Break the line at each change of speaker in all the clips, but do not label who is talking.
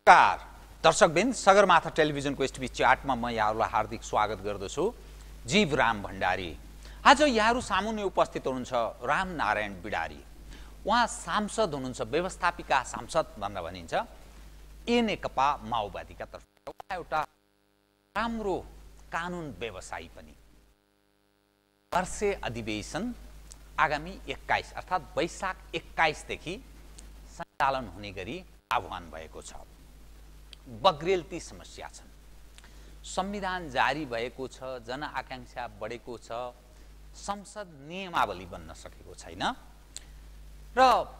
नमस्कार दर्शकबिन, सगरमाथा टेलिभिजनको एसटिभी च्याटमा म यहाँहरूलाई हार्दिक स्वागत गर्दछु। जीवराम भण्डारी। आज यहाँहरू सामुन्ने उपस्थित हुनुहुन्छ रामनारायण बिडारी। उहाँ सांसद हुनुहुन्छ, व्यवस्थापिका सांसद भनेर भनिन्छ नेकपा माओवादीका तर्फबाट। उहाँ एउटा राम्रो कानुन व्यवसायी पनि। वर्षे अधिवेशन आगामी 21 अर्थात् वैशाख 21 देखि सञ्चालन हुने गरी आह्वान भएको छ। बग्रेलती समस्या छन्, संविधान जारी भएको छ, जनआकांक्षा बढेको छ, संसद नियमावली बन्न सकेको छैन र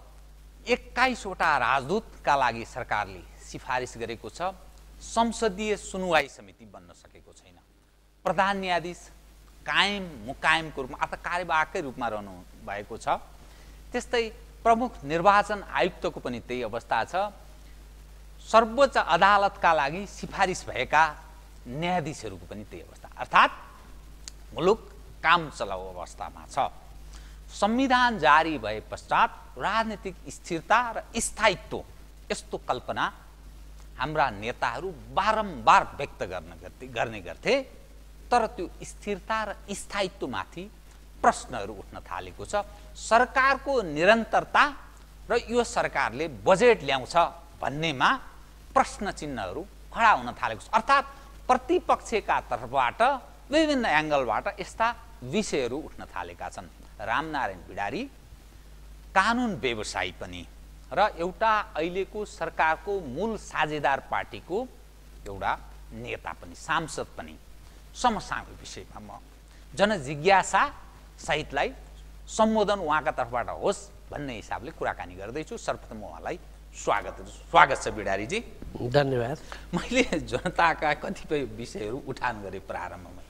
21 वटा राजदूतका लागि सरकारले सिफारिस गरेको छ। संसदीय सुनुवाई समिति बन्न सकेको छैन। प्रधान न्यायाधीश कायम मुकायमको रूपमा अथवा कार्यवाहकै रूपमा रहनु भएको छ। त्यस्तै प्रमुख निर्वाचन आयुक्तको पनि त्यही अवस्था छ। सर्वोच्च अदालतका लागि सिफारिस भएका न्यायाधीशहरूको पनि त्यही अवस्था, अर्थात् मुलुक काम चलाउ अवस्थामा छ। संविधान जारी भए पश्चात राजनीतिक स्थिरता र स्थायित्व यस्तो कल्पना हाम्रा नेताहरू बारम्बार व्यक्त गर्ने गर्थे, तर त्यो स्थिरता र स्थायित्वमाथि प्रश्नहरू उठ्न थालेको छ। सरकारको निरन्तरता र यो सरकारले बजेट ल्याउँछ भन्नेमा प्रश्न चिन्हहरू खडा हुन थालेको छ। अर्थात् प्रतिपक्षका तर्फबाट विभिन्न एङ्गलबाट यस्ता विषयहरू उठ्न थालेका छन्। रामनारायण बिडारी कानुन व्यवसायी पनि र एउटा अहिलेको सरकारको मूल साझेदार पार्टीको एउटा नेता पनि, सांसद पनि। समसामयिक विषयमा म जनजिज्ञासा सहितलाई सम्बोधन उहाँका तर्फबाट होस् भन्ने हिसाबले कुराकानी गर्दैछु। सर्वप्रथम उहाँलाई स्वागत छ बिडारीजी।
धन्यवाद।
मैले जनताका कतिपय विषयहरू उठान गरेँ प्रारम्भमै।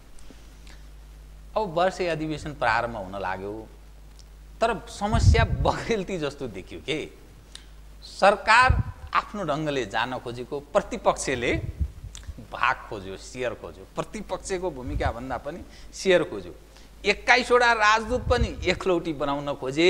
अब वर्षे अधिवेशन प्रारम्भ हुन लाग्यो, तर समस्या बग्रेलती जस्तो देखियो के सरकार आफ्नो ढङ्गले जान खोजेको, प्रतिपक्षले भाग खोज्यो, सेयर खोज्यो। प्रतिपक्षको भूमिका भन्दा पनि सेयर खोज्यो। 21 वटा राजदूत पनि एकलौटी बनाउन खोजे।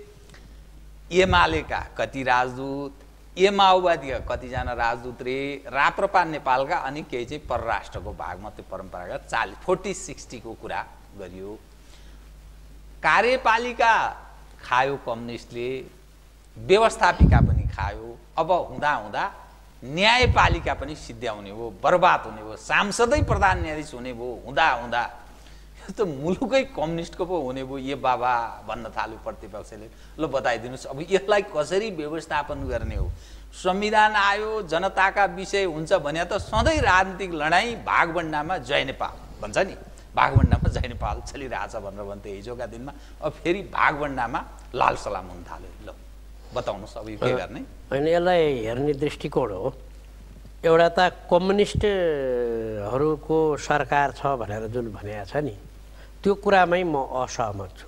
एमालेका कति राजदूत, माओवादीका कतिजना राजदूत रे, राप्रपा नेपालका अनि केही चाहिँ परराष्ट्रको भागमा त्यो परम्परागत 40-60 को कुरा गरियो। कार्यपालिका खायो कम्युनिस्टले, व्यवस्थापिका पनि खायो। अब हुँदा हुँदा न्यायपालिका पनि सिद्ध्याउने हो, बर्बाद हुने हो। सांसदै प्रधान न्यायाधीश हुने भयो। हुँदा हुँदा यो त मुलुकै कम्युनिस्टको पो हुने भयो। ये बाबा भन्न थाल्यो प्रतिपक्षले। ल बताइदिनुहोस् अब यसलाई कसरी व्यवस्थापन गर्ने हो। संविधान आयो, जनताका विषय हुन्छ भने त सधैँ राजनीतिक लडाइँ भागभण्डामा जय नेपाल भन्छ नि, भागभण्डामा जय नेपाल चलिरहेछ भनेर भन्थे हिजोका दिनमा। अब फेरि भागभण्डामा लाल सलाम हुन थाल्यो। ल बताउनुहोस् अब यो के गर्ने?
होइन, यसलाई हेर्ने दृष्टिकोण हो। एउटा त कम्युनिस्टहरूको सरकार छ भनेर जुन भनेको छ नि, त्यो कुरामै म असहमत छु।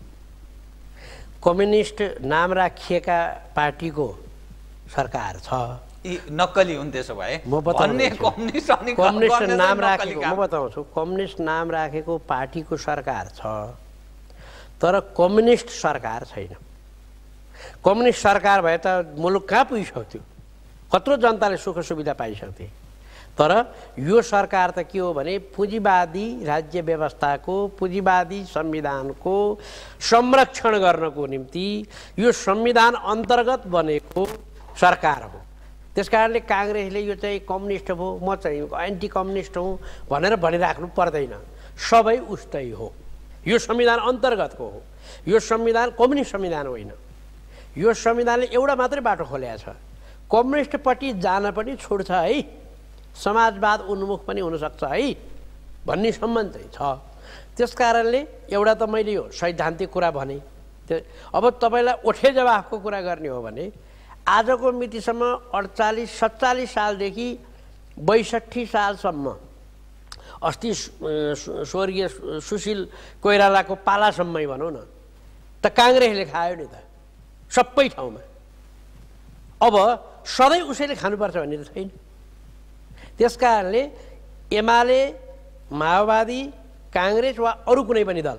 कम्युनिस्ट नाम राखिएका पार्टीको सरकार छ।
नक्कली हुन् त्यसो भए।
म बताउँछु, कम्युनिस्ट नाम राखेको, म बताउँछु, कम्युनिस्ट नाम राखेको पार्टीको सरकार छ, तर कम्युनिस्ट सरकार छैन। कम्युनिस्ट सरकार भए त मुलुक कहाँ पुगिसक्थ्यो, कत्रो जनताले सुख सुविधा पाइसक्थे। तर यो सरकार त के हो भने पुँजीवादी राज्य व्यवस्थाको, पुँजीवादी संविधानको संरक्षण गर्नको निम्ति यो संविधान अन्तर्गत बनेको सरकार हो। त्यस कारणले काङ्ग्रेसले यो चाहिँ कम्युनिस्ट हो, म चाहिँ एन्टी कम्युनिस्ट हुँ भनेर भनिराख्नु पर्दैन। सबै उस्तै हो। यो संविधान अन्तर्गतको हो। यो संविधान कम्युनिस्ट संविधान होइन। यो संविधानले एउटा मात्रै बाटो खोलेको छ, कम्युनिस्टपट्टि जान पनि छोड्छ है, समाजवाद उन्मुख पनि हुनसक्छ है भन्ने सम्बन्ध चाहिँ छ। त्यस कारणले एउटा त मैले यो सैद्धान्तिक कुरा भने। अब तपाईँलाई ओठे जवाफको कुरा गर्ने हो भने आजको मितिसम्म 48-47 सालदेखि 62 सालसम्म, अस्ति स्वर्गीय सुशील कोइरालाको पालासम्मै भनौँ न, त काङ्ग्रेसले खायो नि त सबै ठाउँमा। अब सधैँ उसैले खानुपर्छ भन्ने त छैन। त्यस कारणले एमाले, माओवादी, काङ्ग्रेस वा अरू कुनै पनि दल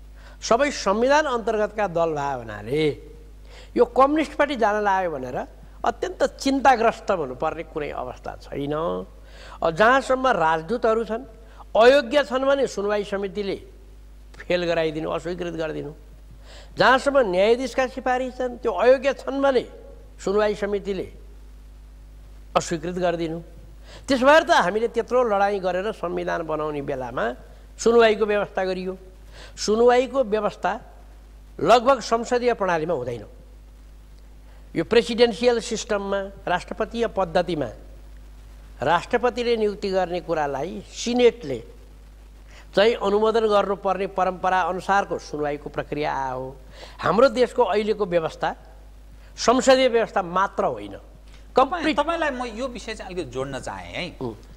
सबै संविधान अन्तर्गतका दल भए हुनाले यो कम्युनिस्टपट्टि जान लाग्यो भनेर अत्यन्त चिन्ताग्रस्त हुनुपर्ने कुनै अवस्था छैन। जहाँसम्म राजदूतहरू छन् अयोग्य छन् भने सुनवाई समितिले फेल गराइदिनु, अस्वीकृत गरिदिनु। जहाँसम्म न्यायाधीशका सिफारिस छन् त्यो अयोग्य छन् भने सुनवाई समितिले अस्वीकृत गरिदिनु। त्यसो भएर त हामीले त्यत्रो लडाइँ गरेर संविधान बनाउने बेलामा सुनवाईको व्यवस्था गरियो। सुनवाईको व्यवस्था लगभग संसदीय प्रणालीमा हुँदैन। यो प्रेसिडेन्सियल सिस्टममा, राष्ट्रपतीय पद्धतिमा राष्ट्रपतिले नियुक्ति गर्ने कुरालाई सिनेटले चाहिँ अनुमोदन गर्नुपर्ने परम्परा अनुसारको सुनवाईको प्रक्रिया आयो। हाम्रो देशको अहिलेको व्यवस्था संसदीय व्यवस्था मात्र होइन, कम्प्लिट।
तपाईलाई म यो विषय चाहिँ अलिकति जोड्न चाहेँ है।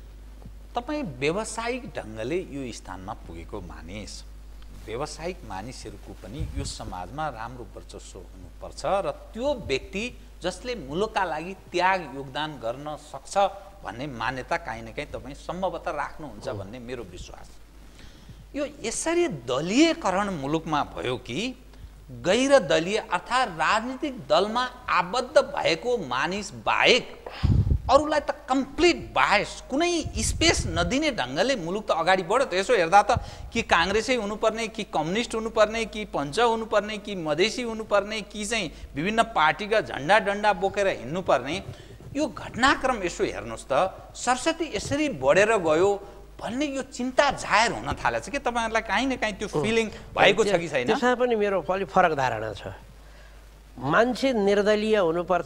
तपाईँ व्यावसायिक ढङ्गले यो स्थानमा पुगेको मानिस, व्यावसायिक मानिसहरूको पनि यो समाजमा राम्रो वर्चस्व हुनुपर्छ र त्यो व्यक्ति जसले मुलुकका लागि त्याग योगदान गर्न सक्छ भन्ने मान्यता काहीँ न काहीँ तपाईँ सम्भवतः राख्नुहुन्छ भन्ने मेरो विश्वास। यो यसरी दलीयकरण मुलुकमा भयो कि गैर दलीय अर्थात् राजनीतिक दलमा आबद्ध भएको मानिस बाहेक अरूलाई त कम्प्लिट बायस, कुनै स्पेस नदिने ढङ्गले मुलुक त अगाडि बढ्यो। त यसो हेर्दा त कि काङ्ग्रेसै हुनुपर्ने, कि कम्युनिस्ट हुनुपर्ने, कि पञ्च हुनुपर्ने, कि मधेसी हुनुपर्ने, कि चाहिँ विभिन्न पार्टीका झन्डा डन्डा बोकेर हिँड्नुपर्ने, यो घटनाक्रम यसो हेर्नुहोस् त सरस्वती यसरी बढेर गयो भन्ने यो चिन्ता जाहेर हुन थालेछ कि तपाईँहरूलाई काहीँ न काहीँ त्यो फिलिङ भएको छ कि छैन?
त्यसमा पनि मेरो अलिक फरक धारणा छ। मान्छे निर्दलीय हुनुपर्छ,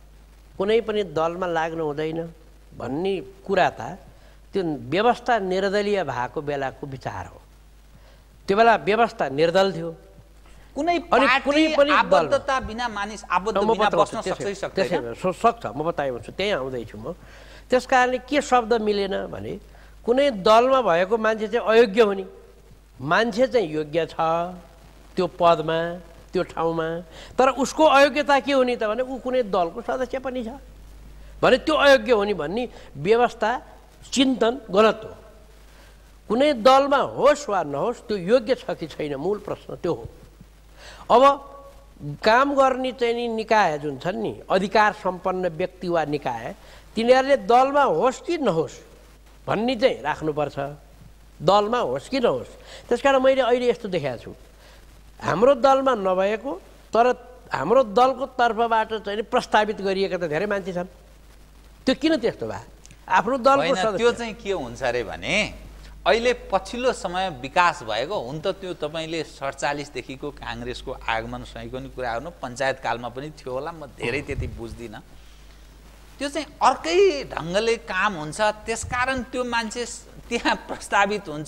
कुनै पनि दलमा लाग्नु हुँदैन भन्ने कुरा त त्यो व्यवस्था निर्दलीय भएको बेलाको विचार हो। त्यो बेला व्यवस्था निर्दल थियो।
कुनै पनि आबद्धता बिना मानिस आबद्ध बिना बस्न सक्छ।
सक्छ, म बताइदिन्छु, त्यही आउँदैछु म। त्यस कारणले के शब्द मिलेन भने कुनै दलमा भएको मान्छे चाहिँ अयोग्य हुने, मान्छे चाहिँ योग्य छ त्यो पदमा त्यो ठाउँमा, तर उसको अयोग्यता के हुने त भने ऊ कुनै दलको सदस्य पनि छ भने त्यो अयोग्य हुने भन्ने व्यवस्था चिन्तन गलत हो। कुनै दलमा होस् वा नहोस् त्यो योग्य छ कि छैन, मूल प्रश्न त्यो हो। अब काम गर्ने चाहिँ नि निकाय जुन छन् नि, अधिकार सम्पन्न व्यक्ति वा निकाय, तिनीहरूले दलमा होस् कि नहोस् भन्ने चाहिँ राख्नुपर्छ, दलमा होस् कि नहोस्। त्यसकारण मैले अहिले यस्तो देखाएको छु, हाम्रो दलमा नभएको तर हाम्रो दलको तर्फबाट चाहिँ प्रस्तावित गरिएका त धेरै मान्छे छन्। त्यो किन त्यस्तो भयो? आफ्नो दलको सदस्य।
त्यो चाहिँ के हुन्छ अरे भने अहिले पछिल्लो समय विकास भएको हुन त त्यो तपाईँले 47 देखिको काङ्ग्रेसको आगमनसँगको नि कुरा गर्नु, पञ्चायत कालमा पनि थियो होला, म धेरै त्यति बुझ्दिनँ। त्यो चाहिँ अर्कै ढङ्गले काम हुन्छ, त्यसकारण त्यो मान्छे त्यहाँ प्रस्तावित हुन्छ,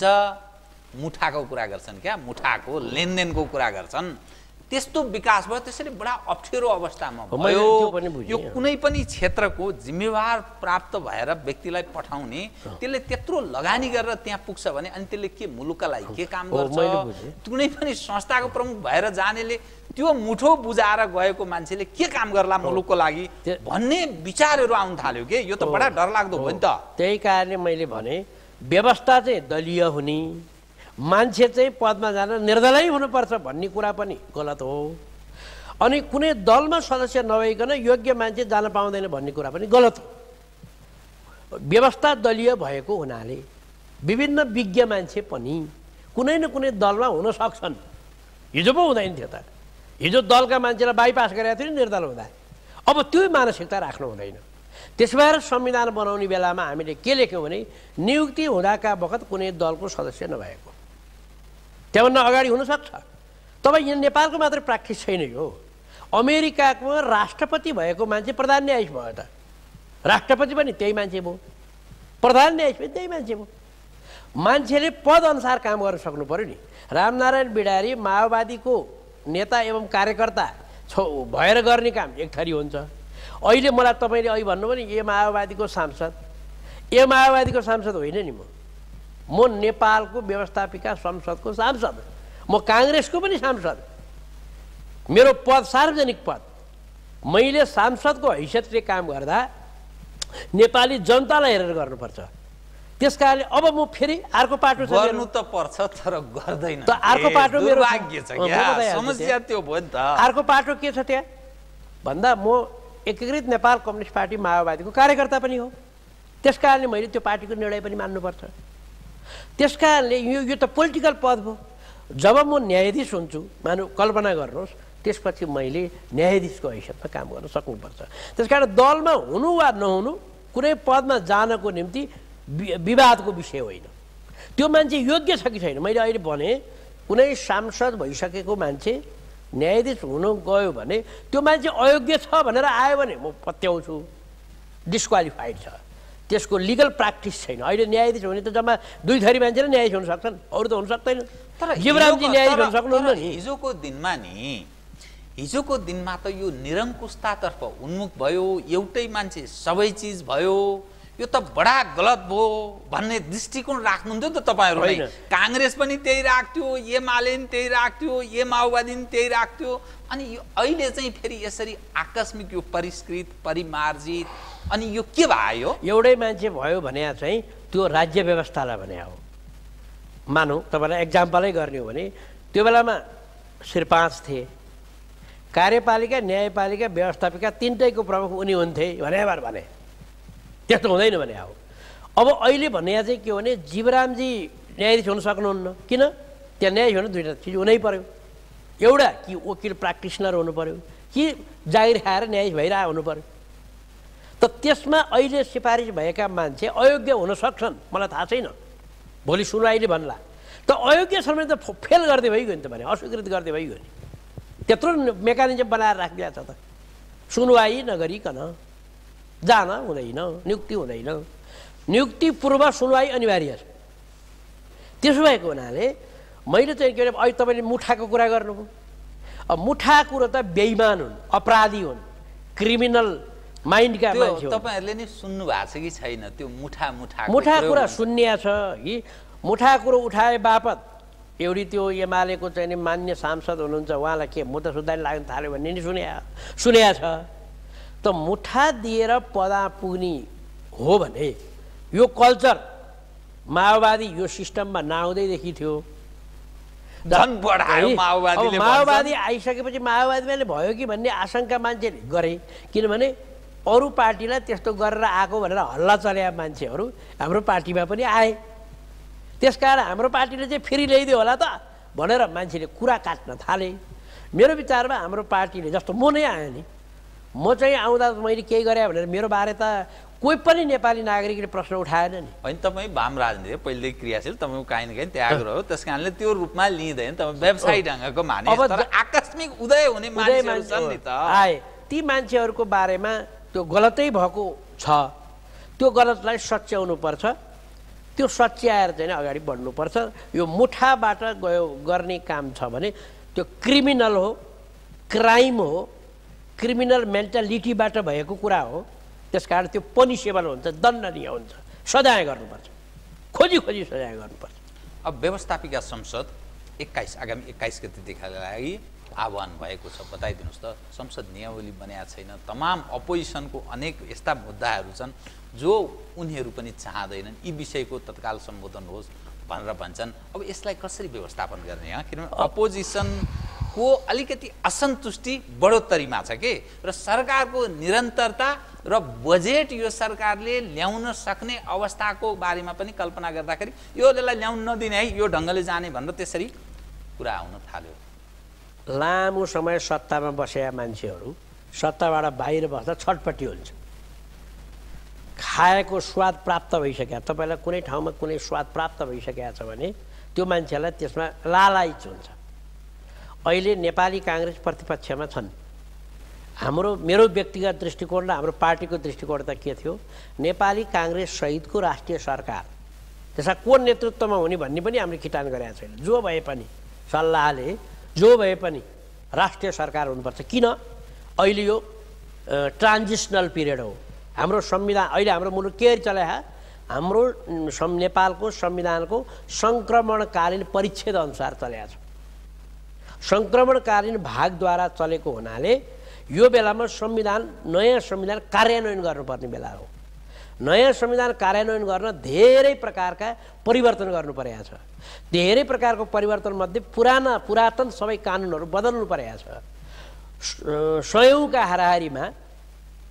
मुठाको कुरा गर्छन्, क्या मुठाको लेनदेनको कुरा गर्छन्। त्यस्तो विकास भयो, त्यसरी बडा अप्ठ्यारो अवस्थामा भयो। यो कुनै पनि क्षेत्रको जिम्मेवार प्राप्त भएर व्यक्तिलाई पठाउने, त्यसले त्यत्रो लगानी गरेर त्यहाँ पुग्छ भने अनि त्यसले के मुलुकका लागि के काम गर्छ? कुनै पनि संस्थाको प्रमुख भएर जानेले त्यो मुठो बुझाएर गएको मान्छेले के काम गर्ला मुलुकको लागि भन्ने विचारहरू आउन थाल्यो के? यो त बडा डरलाग्दो हो नि त।
त्यही कारणले मैले भने व्यवस्था चाहिँ दलीय हुने, मान्छे चाहिँ पदमा जान निर्दलीय हुनुपर्छ भन्ने कुरा पनि गलत हो। अनि कुनै दलमा सदस्य नभइकन योग्य मान्छे जान पाउँदैन भन्ने कुरा पनि गलत हो। व्यवस्था दलीय भएको हुनाले विभिन्न विज्ञ मान्छे पनि कुनै न कुनै दलमा हुन सक्छन्। हिजो पो हुँदैन थियो त, हिजो दलका मान्छेलाई बाइपास गरेका थियो नि निर्दल हुँदा। अब त्यो मानसिकता राख्नु हुँदैन। त्यसो भएर संविधान बनाउने बेलामा हामीले के लेख्यौँ भने नियुक्ति हुँदाका बखत कुनै दलको सदस्य नभएको, त्यहाँभन्दा अगाडि हुनसक्छ। तपाईँ यहाँ नेपालको मात्र प्र्याक्टिस छैन यो, अमेरिकाको राष्ट्रपति भएको मान्छे प्रधान न्यायाधीश भयो त, राष्ट्रपति पनि त्यही मान्छे भयो, प्रधान न्यायाधीश पनि त्यही मान्छे भयो। मान्छेले पद अनुसार काम गर्न सक्नु पर्यो नि। रामनारायण बिडारी माओवादीको नेता एवं कार्यकर्ता भएर गर्ने काम एक थरी हुन्छ। अहिले मलाई तपाईँले अहिले भन्नुभयो नि ए माओवादीको सांसद, ए माओवादीको सांसद होइन नि, म नेपालको व्यवस्थापिका संसदको सांसद, म काङ्ग्रेसको पनि सांसद। मेरो पद सार्वजनिक पद, मैले सांसदको हैसियतले काम गर्दा नेपाली जनतालाई हेरेर गर्नुपर्छ। त्यस कारणले अब म फेरि अर्को पाटो
गर्नु त पर्छ तर गर्दैन,
त अर्को पाटो मेरो
भाग्य छ क्या, समस्या त्यो भयो नि त।
अर्को पाटो के छ त्यहाँ भन्दा म एकीकृत नेपाल कम्युनिस्ट पार्टी माओवादीको कार्यकर्ता पनि हो। त्यस कारणले मैले त्यो पार्टीको निर्णय पनि मान्नुपर्छ। त्यस कारणले यो त पोलिटिकल पद हो। जब म न्यायाधीश हुन्छु, कल्पना गर्नुहोस्, त्यसपछि मैले न्यायाधीशको हैसियतमा काम गर्न सक्नुपर्छ। त्यस कारण दलमा हुनु वा नहुनु कुनै पदमा जानको निम्ति विवादको विषय होइन। त्यो मान्छे योग्य छ कि छैन। मैले अहिले भने कुनै सांसद भइसकेको मान्छे न्यायाधीश हुन गयो भने त्यो मान्छे अयोग्य छ भनेर आयो भने म पत्याउँछु, डिस्क्वालिफाइड छ, त्यसको लिगल प्र्याक्टिस छैन। अहिले न्यायाधीश हुने त जम्मा 2 थरी मान्छे न्यायाधीश हुन सक्छन्, अरू त हुन सक्दैन।
तर
जीवरामजी न्यायाधीश हुन सक्नुहुन्न नि।
हिजोको दिनमा त यो निरङ्कुशतातर्फ उन्मुख भयो, एउटै मान्छे सबै चिज भयो, यो त बडा गलत भयो भन्ने दृष्टिकोण राख्नुहुन्थ्यो नि त तपाईँहरूले। काङ्ग्रेस पनि त्यही राख्थ्यो, एमाले पनि त्यही राख्थ्यो, माओवादी पनि त्यही राख्थ्यो। अनि यो अहिले चाहिँ फेरि यसरी आकस्मिक यो परिष्कृत परिमार्जित, अनि यो के भयो?
एउटै मान्छे भयो भने चाहिँ त्यो राज्य व्यवस्थालाई भने हो। मानौँ तपाईँलाई एक्जाम्पलै गर्ने हो भने त्यो बेलामा श्री 5 थिए, कार्यपालिका न्यायपालिका व्यवस्थापिका तीनटैको प्रमुख उनी हुन्थे भने त्यस्तो हुँदैन भने हो। अब अहिले भन्ने चाहिँ के हो भने जीवरामजी न्यायाधीश हुन सक्नुहुन्न। किन? त्यहाँ न्यायाधीश हुन 2टा चिज हुनै पर्यो। एउटा कि वकिल प्र्याक्टिसनर हुनु पर्यो, कि जागिर खाएर न्यायाधीश भइरहेको हुनु पर्यो। त त्यसमा अहिले सिफारिस भएका मान्छे अयोग्य हुन सक्छन्, मलाई थाहा छैन, भोलि सुनवाईले भन्ला। त अयोग्य छन् भने त फेल गर्दै भइगयो नि त, भने अस्वीकृत गर्दै भइगयो नि। त्यत्रो मेकानिजम बनाएर राखिदिएको छ त। सुनवाई नगरिकन जान हुँदैन, नियुक्ति हुँदैन। नियुक्ति पूर्व सुनवाई अनिवार्य छ। त्यसो भएको हुनाले मैले चाहिँ के भने अहिले तपाईँले मुठाको कुरा गर्नुभयो। अब मुठा कुरो त बेइमान हुन्, अपराधी हुन्, क्रिमिनल माइन्डका मान्छे।
तपाईँहरूले नि सुन्नु भएको छ कि छैन त्यो मुठा
कुरा सुन्निया छ कि? मुठा कुरो उठाए बापत एउटी त्यो एमालेको चाहिँ नि मान्य सांसद हुनुहुन्छ, उहाँलाई के मुद्दा सुधार लाग्न थाल्यो भन्ने नि सुन्या छ। त मुठा दिएर पदा पुग्ने हो भने यो कल्चर माओवादी यो सिस्टममा नआउँदैदेखि थियो। माओवादी आइसकेपछि माओवादीले भयो कि भन्ने आशंका मान्छेले गरे। किनभने अरू पार्टीलाई त्यस्तो गरेर आएको भनेर हल्ला चल्या मान्छेहरू हाम्रो पार्टीमा पनि आए। त्यसकारण हाम्रो पार्टीले चाहिँ फेरि ल्याइदियो होला त भनेर मान्छेले कुरा काट्न थाले। मेरो विचारमा हाम्रो पार्टीले, जस्तो म नै आएँ नि, म चाहिँ आउँदा मैले केही गरेँ भनेर मेरो बारे त कोही पनि नेपाली नागरिकले प्रश्न उठाएन नि।
होइन, तपाईँ वाम राजनीति पहिल्यै क्रियाशील, तपाईँको काहीँ न काहीँ त्याग रह्यो, त्यस कारणले त्यो रूपमा लिँदैन। तपाईँ व्यवसायी ढङ्गको मानिस, तर आकस्मिक उदय हुने मान्छेहरू छन् नि त।
आए ती मान्छेहरूको बारेमा त्यो गलतै भएको छ, त्यो गलतलाई सच्याउनु पर्छ। त्यो सच्याएर चाहिँ अगाडि बढ्नुपर्छ। यो मुठाबाट गर्ने काम छ भने त्यो क्रिमिनल हो, क्राइम हो, क्रिमिनल मेन्टालिटीबाट भएको कुरा हो। त्यसकारण त्यो पनिसेबल हुन्छ, दण्डनीय हुन्छ, सजाय गर्नुपर्छ, खोजी सजाय गर्नुपर्छ।
अब व्यवस्थापिका संसद 21 आगामी 21 गतेदेखिका लागि आह्वान भएको छ, बताइदिनुहोस् त। संसद नियमावली बनाएको छैन, तमाम अपोजिसनको अनेक यस्ता मुद्दाहरू छन् जो उनीहरू पनि चाहँदैनन् यी विषयको तत्काल सम्बोधन होस् भनेर भन्छन्। अब यसलाई कसरी व्यवस्थापन गर्ने? किनभने अपोजिसनको अलिकति असन्तुष्टि बढोत्तरीमा छ के, र सरकारको निरन्तरता र बजेट यो सरकारले ल्याउन सक्ने अवस्थाको बारेमा पनि कल्पना गर्दाखेरि योलाई ल्याउन नदिने है, यो ढङ्गले जाने भनेर त्यसरी कुरा आउन थाल्यो।
लामो समय सत्तामा बसेका मान्छेहरू सत्ताबाट बाहिर बस्दा छटपट्टि हुन्छ। खाएको स्वाद प्राप्त भइसक्यो, तपाईँलाई कुनै ठाउँमा कुनै स्वाद प्राप्त भइसकेको छ भने त्यो मान्छेलाई त्यसमा लालायित हुन्छ। अहिले नेपाली काङ्ग्रेस प्रतिपक्षमा छन्। मेरो व्यक्तिगत दृष्टिकोण र हाम्रो पार्टीको दृष्टिकोण त के थियो? नेपाली काङ्ग्रेस सहितको राष्ट्रिय सरकार, त्यसमा को नेतृत्वमा हुने भन्ने पनि हामीले खिटान गरेका छैन। जो भए पनि सल्लाहले जो भए पनि राष्ट्रिय सरकार हुनुपर्छ। किन? अहिले यो ट्रान्जिसनल पिरियड हो। हाम्रो संविधान अहिले हाम्रो मुलुक के चलाए? हाम्रो नेपालको संविधानको सङ्क्रमणकालीन परिच्छेद अनुसार चलेको छ। सङ्क्रमणकालीन भागद्वारा चलेको हुनाले यो बेलामा नयाँ संविधान कार्यान्वयन गर्नुपर्ने बेला हो। नयाँ संविधान कार्यान्वयन गर्न धेरै प्रकारका परिवर्तन गर्नु परेको छ। धेरै प्रकारको परिवर्तनमध्ये पुरातन सबै कानुनहरू बदल्नु परेको छ। सयौँका हाराहारीमा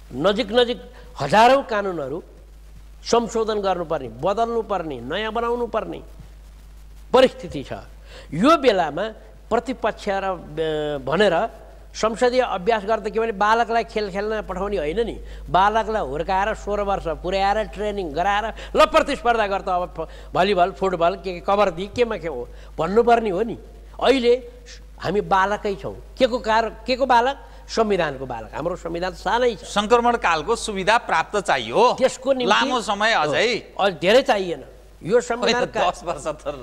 नजिक नजिक हजारौँ कानुनहरू संशोधन गर्नुपर्ने, बदल्नुपर्ने, नयाँ बनाउनु पर्ने परिस्थिति छ। यो बेलामा प्रतिपक्ष र भनेर संसदीय अभ्यास गर्दा के भने बालकलाई खेल खेल्न पठाउने होइन नि, बालकलाई हुर्काएर 16 वर्ष पुर्याएर ट्रेनिङ गराएर ल प्रतिस्पर्धा गर्दा अब भलिबल फुटबल के कबड्डी केमा के हो भन्नुपर्ने हो नि। अहिले हामी बालकै छौँ। के को बालक? संविधानको बालक। हाम्रो संविधान सानै छ।
संक्रमण कालको सुविधा प्राप्त चाहियो,
त्यसको निम्ति
लामो समय अझै
धेरै चाहिएन। यो संविधान
10 वर्ष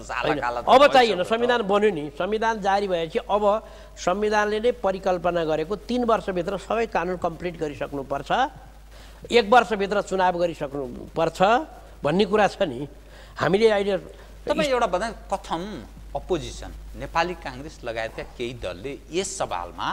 अब चाहिएन। संविधान बन्यो नि, संविधान जारी भएपछि अब संविधानले नै परिकल्पना गरेको 3 वर्षभित्र सबै कानुन कम्प्लिट गरिसक्नुपर्छ, 1 वर्षभित्र चुनाव गरिसक्नुपर्छ भन्ने कुरा छ नि। हामीले अहिले
तपाईँ एउटा भन्दा कथम अपोजिसन नेपाली काङ्ग्रेस लगायतका केही दलले यस सवालमा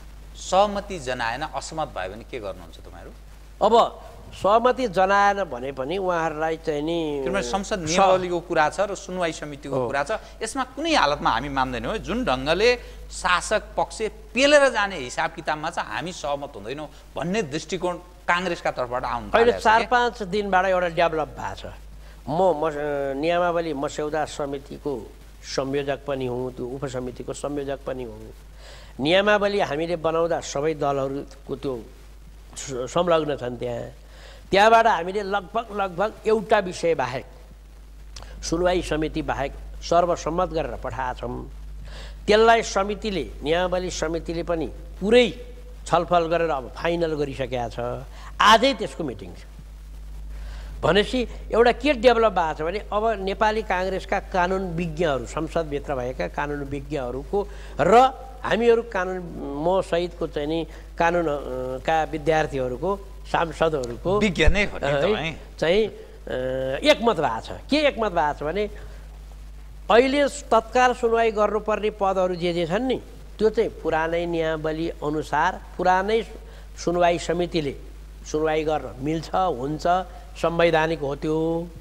सहमति जनाएन, असहमत भयो भने के गर्नुहुन्छ तपाईँहरू?
अब सहमति जनाएन भने पनि उहाँहरूलाई चाहिँ नि
संसद नियमावलीको कुरा छ र सुनवाई समितिको कुरा छ, यसमा कुनै हालतमा हामी मान्दैनौँ। जुन ढङ्गले शासक पक्ष पेलेर जाने हिसाब किताबमा चाहिँ हामी सहमत हुँदैनौँ भन्ने दृष्टिकोण काङ्ग्रेसका तर्फबाट आउनु
अहिले 4-5 दिनबाट एउटा डेभलप भएको छ। म नियमावली मस्यौदा समितिको संयोजक पनि हुँ, त्यो उपसमितिको संयोजक पनि हुँ। नियमावली हामीले बनाउँदा सबै दलहरूको त्यो संलग्न छन्। त्यहाँबाट हामीले लगभग एउटा विषय बाहेक, सुनवाई समिति बाहेक सर्वसम्मत गरेर पठाएका छौँ। त्यसलाई समितिले, नियमावली समितिले पनि पुरै छलफल गरेर अब फाइनल गरिसकेका छ। आजै त्यसको मिटिङ छ। भनेपछि एउटा के डेभलप भएको छ भने अब नेपाली काङ्ग्रेसका कानुन विज्ञहरू, संसदभित्र भएका कानुन विज्ञहरूको र हामीहरू कानुन, म सहितको चाहिँ नि कानुनका विद्यार्थीहरूको, सांसदहरूको
विज्ञ नै हो नि
चाहिँ एकमत भएको छ। के एकमत भएको छ भने अहिले तत्काल सुनवाई गर्नुपर्ने पदहरू जे छन् नि, त्यो चाहिँ पुरानै नियमावली अनुसार पुरानै सुनवाई समितिले सुनवाई गर्न मिल्छ, हुन्छ, संवैधानिक हो त्यो।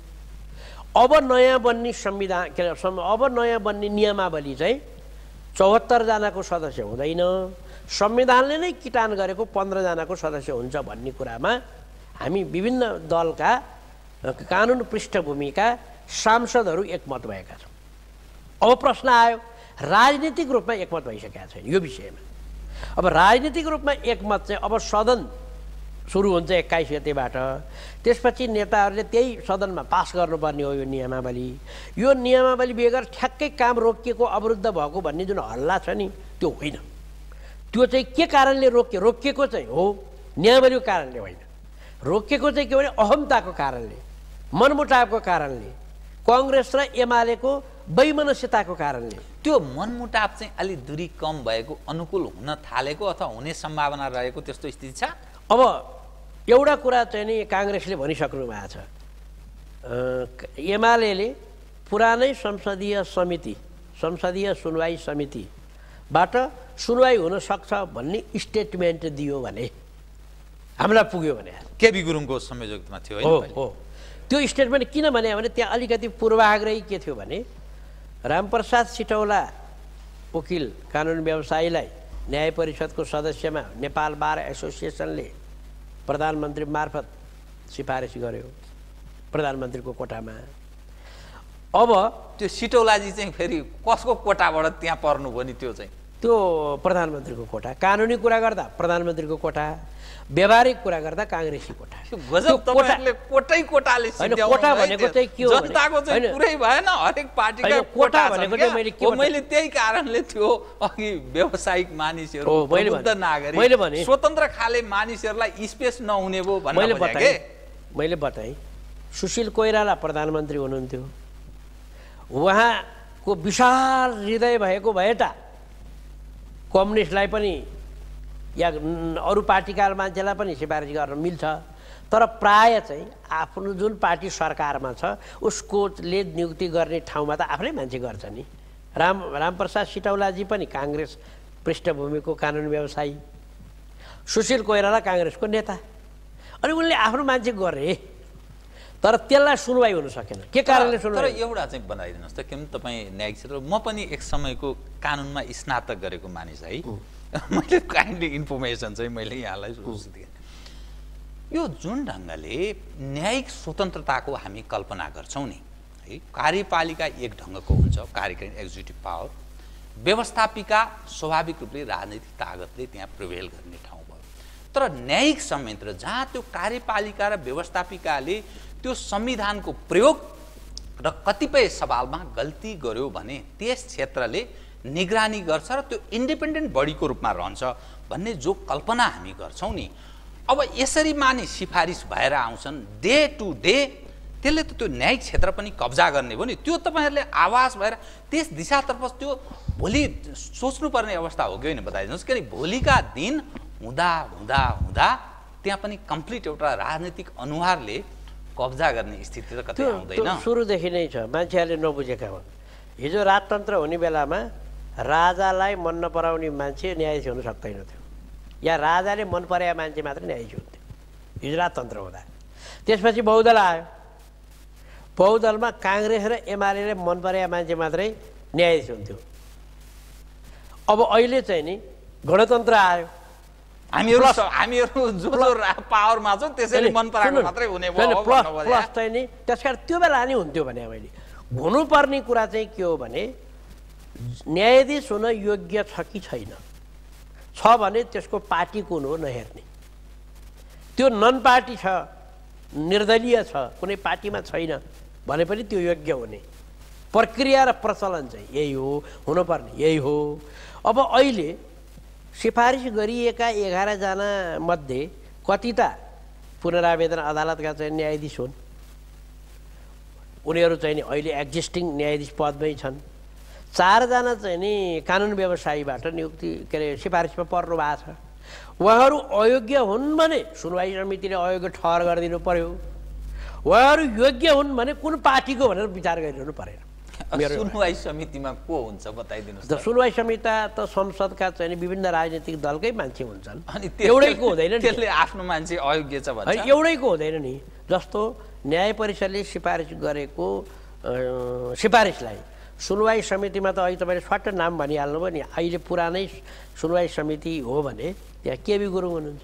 अब नयाँ बन्ने संविधान अब नयाँ बन्ने नियमावली चाहिँ 74 जनाको सदस्य हुँदैन, संविधानले नै किटान गरेको 15 जनाको सदस्य हुन्छ भन्ने कुरामा हामी विभिन्न दलका कानुन पृष्ठभूमिका सांसदहरू एकमत भएका छौँ। अब प्रश्न आयो, राजनीतिक रूपमा एकमत भइसकेका छैन यो विषयमा। अब राजनीतिक रूपमा एकमत चाहिँ अब सदन सुरु हुन्छ 21 गतेबाट, त्यसपछि नेताहरूले त्यही सदनमा पास गर्नुपर्ने हो यो नियमावली। यो नियमावली बेगर ठ्याक्कै काम रोकिएको, अवरुद्ध भएको भन्ने जुन हल्ला छ नि, त्यो होइन। त्यो चाहिँ के कारणले रोकिएको चाहिँ हो, नियमावलीको कारणले होइन। रोकिएको चाहिँ के भने अहमताको कारणले, मनमुटावको कारणले, काङ्ग्रेस र एमालेको वैमनस्यताको कारणले।
त्यो मनमुटाव चाहिँ अलि दूरी कम भएको, अनुकूल हुन थालेको अथवा हुने सम्भावना रहेको त्यस्तो स्थिति छ।
अब एउटा कुरा चाहिँ नि काङ्ग्रेसले भनिसक्नु भएको छ, एमाले पुरानै संसदीय सुनवाई समितिबाट सुनवाई हुन सक्छ भन्ने स्टेटमेन्ट दियो भने हामीलाई पुग्यो भने।
केबी गुरुङको संयोजकमा थियो
हो। त्यो स्टेटमेन्ट किन भने त्यहाँ अलिकति पूर्वाग्रही के थियो भने रामप्रसाद सिटौला वकिल कानुन व्यवसायीलाई न्याय परिषदको सदस्यमा नेपाल बार एसोसिएसनले प्रधानमन्त्री मार्फत सिफारिस गर्यो प्रधानमन्त्रीको कोटामा। अब
त्यो सिटौलाजी चाहिँ फेरि कसको कोटाबाट त्यहाँ पर्नु भयो नि?
त्यो प्रधानमन्त्रीको कोटा। कानुनी कुरा गर्दा प्रधानमन्त्रीको कोटा, व्यवहारिक कुरा गर्दा काङ्ग्रेसी कोटा।
कोटाले
कोटा भनेको चाहिँ के हो?
जनताको चाहिँ पुरै भएन, हरेक पार्टीका
कोटा भनेको चाहिँ
मैले त्यही कारणले थियो अघि व्यावसायिक मानिसहरू, प्रबुद्ध नागरिक, स्वतन्त्र खाले मानिसहरूलाई स्पेस नहुने भयो भन्ने
मैले बताएँ। सुशील कोइराला प्रधानमन्त्री हुनुहुन्थ्यो, उहाँको विशाल हृदय भएको भए त कम्युनिस्टलाई पनि या अरू पार्टीका मान्छेलाई पनि सिफारिस गर्न मिल्छ। तर प्राय चाहिँ आफ्नो जुन पार्टी सरकारमा छ उसकोले नियुक्ति गर्ने ठाउँमा त आफ्नै मान्छे गर्छ नि। रामप्रसाद सिटौलाजी पनि काङ्ग्रेस पृष्ठभूमिको कानुन व्यवसायी, सुशील कोइराला काङ्ग्रेसको नेता, अनि उनले आफ्नो मान्छे गरे। तर त्यसलाई सुनवाई हुन सकेन। के कारणले सुनवाई?
तर एउटा चाहिँ बनाइदिनुहोस् त, किन तपाईँ न्यायिक क्षेत्र, म पनि एक समयको कानुनमा स्नातक गरेको मानिस है, मैले काइन्डली इन्फर्मेसन चाहिँ मैले यहाँलाई दिएँ। यो जुन ढङ्गले न्यायिक स्वतन्त्रताको हामी कल्पना गर्छौँ नि है, कार्यपालिका एक ढङ्गको हुन्छ, कार्यकारिणी एक्जिक्युटिभ पावर, व्यवस्थापिका स्वाभाविक रूपले राजनीतिक तागतले त्यहाँ प्रिभेल गर्ने ठाउँ भयो। तर न्यायिक संयन्त्र जहाँ त्यो कार्यपालिका र व्यवस्थापिकाले त्यो संविधानको प्रयोग र कतिपय सवालमा गल्ती गर्यो भने त्यस क्षेत्रले निगरानी गर्छ र त्यो इन्डिपेन्डेन्ट बडीको रूपमा रहन्छ भन्ने जो कल्पना हामी गर्छौँ नि, अब यसरी माने सिफारिस भएर आउँछन् डे टु डे, त्यसले त त्यो न्यायिक क्षेत्र पनि कब्जा गर्ने भयो नि। त्यो तपाईँहरूले आवाज भएर त्यस दिशातर्फ त्यो भोलि सोच्नुपर्ने अवस्था हो कि होइन बताइदिनुहोस्। किनकि भोलिका दिन हुँदा हुँदा हुँदा त्यहाँ पनि कम्प्लिट एउटा राजनीतिक अनुहारले कब्जा गर्ने स्थिति त कतै आउँदैन।
सुरुदेखि नै छ, मान्छेहरूले नबुझेका हुन्। हिजो राजतन्त्र हुने बेलामा राजालाई मन नपराउने मान्छे न्यायाधीश हुन सक्दैन थियो, या राजाले मन पराए मान्छे मात्र न्यायाधीश हुन्थ्यो हिजो राजतन्त्र हुँदा। त्यसपछि बहुदल आयो, बहुदलमा काङ्ग्रेस र एमाले मन पराए मान्छे मात्रै न्यायाधीश हुन्थ्यो। अब अहिले चाहिँ नि गणतन्त्र आयो,
हामीहरू जो पावरमा छौँ त्यसैले मन पराएको मात्रै हुने भयो
प्लस चाहिँ नि। त्यस कारण त्यो बेला नि हुन्थ्यो भने मैले हुनुपर्ने कुरा चाहिँ के हो भने न्यायाधीश हुन योग्य छ कि छैन, छ भने त्यसको पार्टी कुन हो नहेर्ने। त्यो नन पार्टी छ, निर्दलीय छ, कुनै पार्टीमा छैन भने पनि त्यो योग्य हुने प्रक्रिया र प्रचलन चाहिँ यही हो, हुनुपर्ने यही हो। अब अहिले सिफारिस गरिएका 11 जना मध्ये कति त पुनरावेदन अदालतका चाहिँ न्यायाधीश हुन्, उनीहरू चाहिँ नि अहिले एक्जिस्टिङ न्यायाधीश पदमै छन्। 4 जना चाहिँ नि कानुन व्यवसायीबाट नियुक्ति के अरे सिफारिसमा पर्नु भएको छ। उहाँहरू अयोग्य हुन् भने सुनवाई समितिले अयोग्य ठहर गरिदिनु पर्यो, उहाँहरू योग्य हुन् भने कुन पार्टीको भनेर विचार गरिरहनु परेन।
सुनवाई समितिमा को हुन्छ बताइदिनुहोस्।
सुनवाई समिति त संसदका चाहिँ विभिन्न राजनीतिक दलकै मान्छे हुन्छन्, अनि एउटैको हुँदैन नि,
त्यसले आफ्नो मान्छे अयोग्य छ भन्छ,
एउटैको हुँदैन नि। जस्तो न्याय परिषदले सिफारिस गरेको सिफारिसलाई सुनवाई समितिमा त अहिले तपाईँले स्वाट नाम भनिहाल्नु भयो नि। अहिले पुरानै सुनवाई समिति हो भने त्यहाँ केबी गुरुङ हुनुहुन्छ,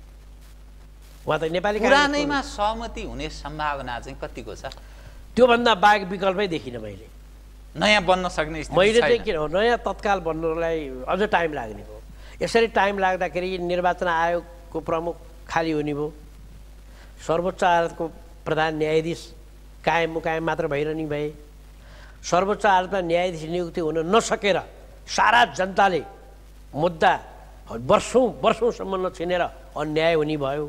उहाँ त नेपाली
पुरानैमा सहमति हुने सम्भावना चाहिँ कतिको छ?
त्योभन्दा बाहेक विकल्पै देखिनँ मैले।
नयाँ बन्न सक्ने
मैले चाहिँ किन नयाँ तत्काल बन्नलाई अझ टाइम लाग्ने भयो। यसरी टाइम लाग्दाखेरि निर्वाचन आयोगको प्रमुख खाली हुने भयो, सर्वोच्च अदालतको प्रधान न्यायाधीश कायम मुकायम मात्र भइरहने भए, सर्वोच्च अदालतमा न्यायाधीश नियुक्ति हुन नसकेर सारा जनताले मुद्दा वर्षौँसम्म नछिनेर अन्याय हुने भयो।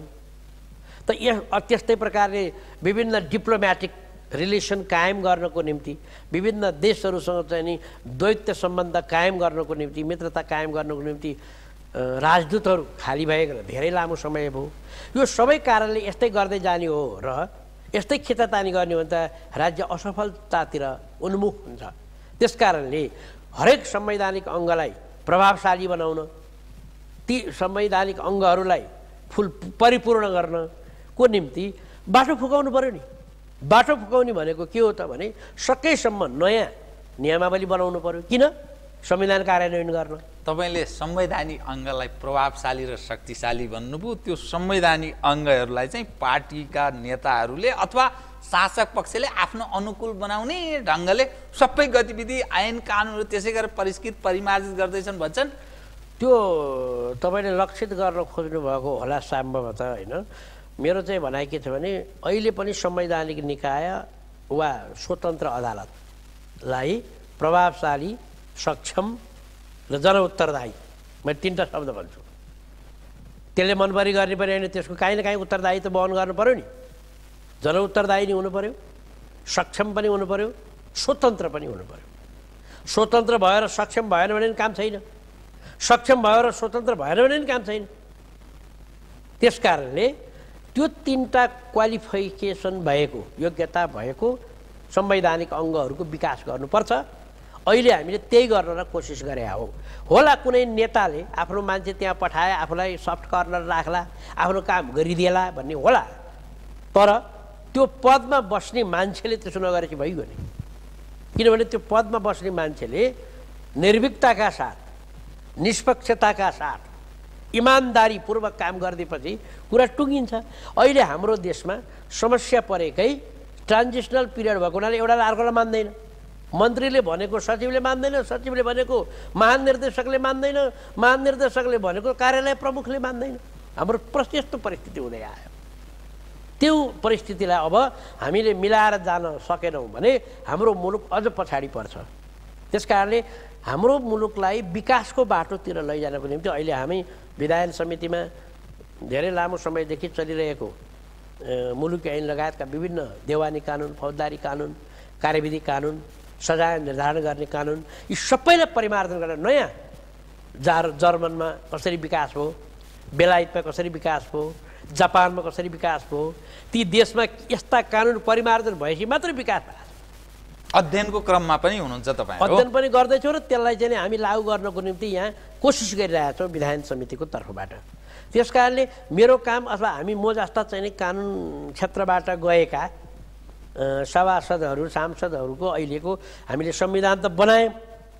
त त्यस्तै प्रकारले विभिन्न डिप्लोमेटिक रिलेसन कायम गर्नको निम्ति, विभिन्न देशहरूसँग चाहिँ नि द्वैत सम्बन्ध कायम गर्नको निम्ति, मित्रता कायम गर्नको निम्ति राजदूतहरू खाली भएर धेरै लामो समय भयो। यो सबै कारणले यस्तै गर्दै जाने हो र यस्तै खिचातानी गर्ने हो भने त राज्य असफलतातिर उन्मुख हुन्छ। त्यस कारणले हरेक संवैधानिक अङ्गलाई प्रभावशाली बनाउन, ती संवैधानिक अङ्गहरूलाई परिपूर्ण गर्नको निम्ति बाटो फुकाउनु पर्यो नि। बाटो फुकाउने भनेको के हो त भने सकेसम्म नयाँ नियमावली बनाउनु पर्यो। किन? संविधान कार्यान्वयन गर्न।
तपाईँले संवैधानिक अङ्गलाई प्रभावशाली र शक्तिशाली भन्नुभयो, त्यो संवैधानिक अङ्गहरूलाई चाहिँ पार्टीका नेताहरूले अथवा शासक पक्षले आफ्नो अनुकूल बनाउने ढङ्गले सबै गतिविधि ऐन कानुनहरू त्यसै गरेर परिष्कृत परिमार्जित गर्दैछन् भन्छन्।
त्यो तपाईँले लक्षित गर्न खोज्नु भएको होला सम्भवतः, होइन? मेरो चाहिँ भनाइ के छ भने अहिले पनि संवैधानिक निकाय वा स्वतन्त्र अदालतलाई प्रभावशाली, सक्षम र जनउत्तरदायी, मैले 3टा शब्द भन्छु। त्यसले मनपरी गर्ने पनि होइन, त्यसको काहीँ न काहीँ उत्तरदायित्व वहन गर्नु पऱ्यो नि। जनउत्तरदायी नि हुनु पऱ्यो, सक्षम पनि हुनु पऱ्यो, स्वतन्त्र पनि हुनु पऱ्यो। स्वतन्त्र भएर सक्षम भएन भने काम छैन, सक्षम भएर स्वतन्त्र भएन भने काम छैन। त्यस कारणले त्यो 3टा क्वालिफिकेसन भएको, योग्यता भएको संवैधानिक अङ्गहरूको विकास गर्नुपर्छ। अहिले हामीले त्यही गर्न कोसिस गरे हो। होला कुनै नेताले आफ्नो मान्छे त्यहाँ पठाए, आफूलाई सफ्ट कर्नर राख्ला, आफ्नो काम गरिदिएला भन्ने होला, तर त्यो पदमा बस्ने मान्छेले त्यसो नगरेपछि भइगयो नि। किनभने त्यो पदमा बस्ने मान्छेले निर्भीकताका साथ, निष्पक्षताका साथ इमान्दारीपूर्वक काम गरिदिएपछि कुरा टुङ्गिन्छ। अहिले हाम्रो देशमा समस्या परेकै ट्रान्जिसनल पिरियड भएको हुनाले एउटाले अर्कोलाई मान्दैन। मन्त्रीले भनेको सचिवले मान्दैन, सचिवले भनेको महानिर्देशकले मान्दैन, महानिर्देशकले भनेको कार्यालय प्रमुखले मान्दैन। हाम्रो यस्तो परिस्थिति हुँदै आयो। त्यो परिस्थितिलाई अब हामीले मिलाएर जान सकेनौँ भने हाम्रो मुलुक अझ पछाडि पर्छ। त्यसकारणले हाम्रो मुलुकलाई विकासको बाटोतिर लैजानको निम्ति अहिले हामी विधायन समितिमा धेरै लामो समयदेखि चलिरहेको मुलुकी ऐन लगायतका विभिन्न देवानी कानुन, फौजदारी कानुन, कार्यविधि कानुन, सजाय निर्धारण गर्ने कानुन, यी सबैलाई परिमार्जन गरेर नयाँ जर्मनमा कसरी विकास भयो, बेलायतमा कसरी विकास भयो, जापानमा कसरी विकास भयो, ती देशमा यस्ता कानुन परिमार्जन भएपछि मात्रै विकास भएको छ।
अध्ययनको क्रममा पनि हुनुहुन्छ तपाईँ?
अध्ययन पनि गर्दैछौँ र त्यसलाई चाहिँ हामी लागू गर्नको निम्ति यहाँ कोसिस गरिरहेका छौँ विधायन समितिको तर्फबाट। त्यस कारणले मेरो काम अथवा हामी म जस्ता चाहिँ कानुन क्षेत्रबाट गएका सभासदहरू सांसदहरूको अहिलेको हामीले संविधान त बनायौँ,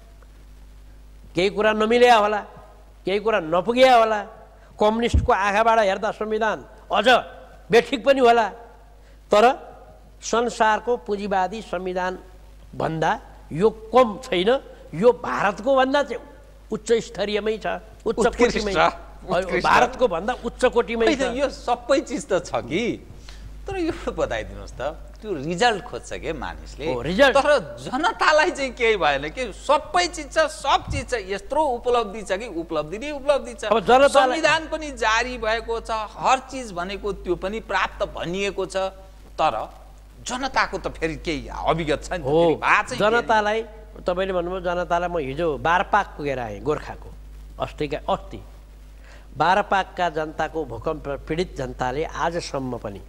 केही कुरा नमिल्या होला, केही कुरा नपुग्या होला, कम्युनिस्टको आँखाबाट हेर्दा संविधान अझ बेठिक पनि होला, तर संसारको पुँजीवादी संविधान भन्दा यो कम छैन, यो भारतको भन्दा चाहिँ उच्च स्तरीयमै छ, उच्च कोटिमै, भारतको भन्दा उच्च कोटिमै छ।
यो सबै चिज त छ कि, तर यो बताइदिनुहोस् त, त्यो रिजल्ट खोज्छ के मानिसले, तर जनतालाई चाहिँ केही भएन कि सबै चिज छ, सब चिज छ, यत्रो उपलब्धि छ कि उपलब्धि नै उपलब्धि छ। संविधान पनि जारी भएको छ, हर चिज भनेको त्यो पनि प्राप्त भनिएको छ, तर जनताको त फेरि केही अभिगत छैन।
जनतालाई तपाईँले भन्नुभयो, जनतालाई म हिजो बारपाक पुगेर आएँ, गोर्खाको अस्ति बारपाकका जनताको भूकम्प पीडित जनताले आजसम्म पनि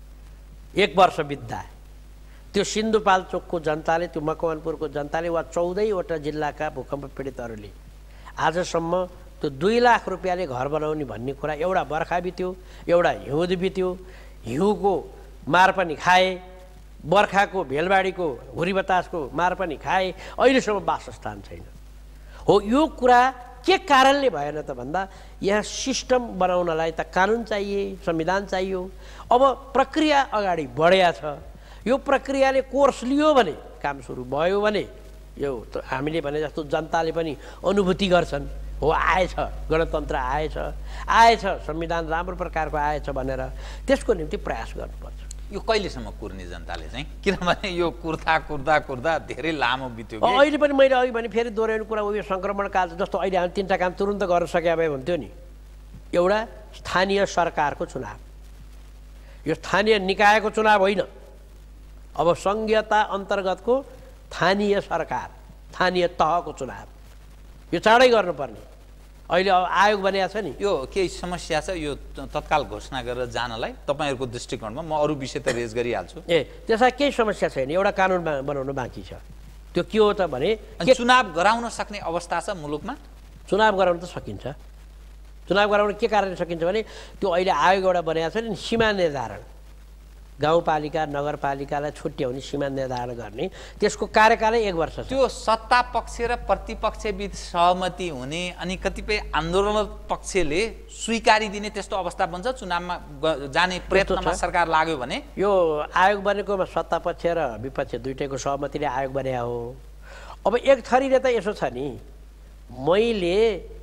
1 वर्ष बित्दा त्यो सिन्धुपाल्चोकको जनताले, त्यो मकवानपुरको जनताले वा 14वटा जिल्लाका भूकम्प पीडितहरूले आजसम्म त्यो 2 लाख रुपियाँले घर बनाउने भन्ने कुरा, एउटा बर्खा बित्यो, एउटा हिउँद बित्यो, हिउँको मार पनि खाए, बर्खाको भेलबाडीको हुरी बतासको मार पनि खाए, अहिलेसम्म वासस्थान छैन। हो, यो कुरा के कारणले भएन त भन्दा यहाँ सिस्टम बनाउनलाई त कानुन चाहिए, संविधान चाहियो। अब प्रक्रिया अगाडि बढेको छ, यो प्रक्रियाले कोर्स लियो भने, काम सुरु भयो भने यो हामीले भने जस्तो जनताले पनि अनुभूति गर्छन्, हो आएछ गणतन्त्र, आएछ संविधान राम्रो प्रकारको आएछ भनेर त्यसको निम्ति प्रयास गर्नुपर्छ।
यो कहिलेसम्म कुर्ने जनताले चाहिँ, किनभने यो कुर्दा धेरै लामो बित्यो।
अहिले पनि मैले अघि भने फेरि दोहोऱ्याउने कुरा, यो सङ्क्रमण काल जस्तो अहिले हामी 3टा काम तुरुन्त गर्न सके भए हुन्थ्यो नि। एउटा स्थानीय सरकारको चुनाव, यो स्थानीय निकायको चुनाव होइन, अब सङ्घीयता अन्तर्गतको स्थानीय सरकार, स्थानीय तहको चुनाव, यो चाँडै गर्नुपर्ने। अहिले अब आयोग बनिएको छ नि,
यो केही समस्या छ यो तत्काल घोषणा गरेर जानलाई? तपाईँहरूको दृष्टिकोणमा म अरू विषय त रेज गरिहाल्छु।
त्यसमा केही समस्या छैन, एउटा कानुन बनाउनु बाँकी छ। त्यो के हो त भने
चुनाव गराउन सक्ने अवस्था छ मुलुकमा?
चुनाव गराउन त सकिन्छ। चुनाव गराउन के कारणले सकिन्छ भने त्यो अहिले आयोग एउटा बनाएको छ नि, सीमा निर्धारण, गाउँपालिका नगरपालिकालाई छुट्याउने सीमा निर्धारण गर्ने, त्यसको कार्यकाल 1 वर्ष छ।
त्यो सत्ता पक्ष र प्रतिपक्ष बीच सहमति हुने अनि कतिपय आन्दोलन पक्षले स्वीकारी दिने त्यस्तो अवस्था बन्छ चुनावमा जाने प्रयत्नमा सरकार लाग्यो भने?
यो आयोग बनेकोमा सत्ता पक्ष र विपक्ष दुईटैको सहमतिले आयोग बने हो। अब एक थरीले त यसो छ नि, मैले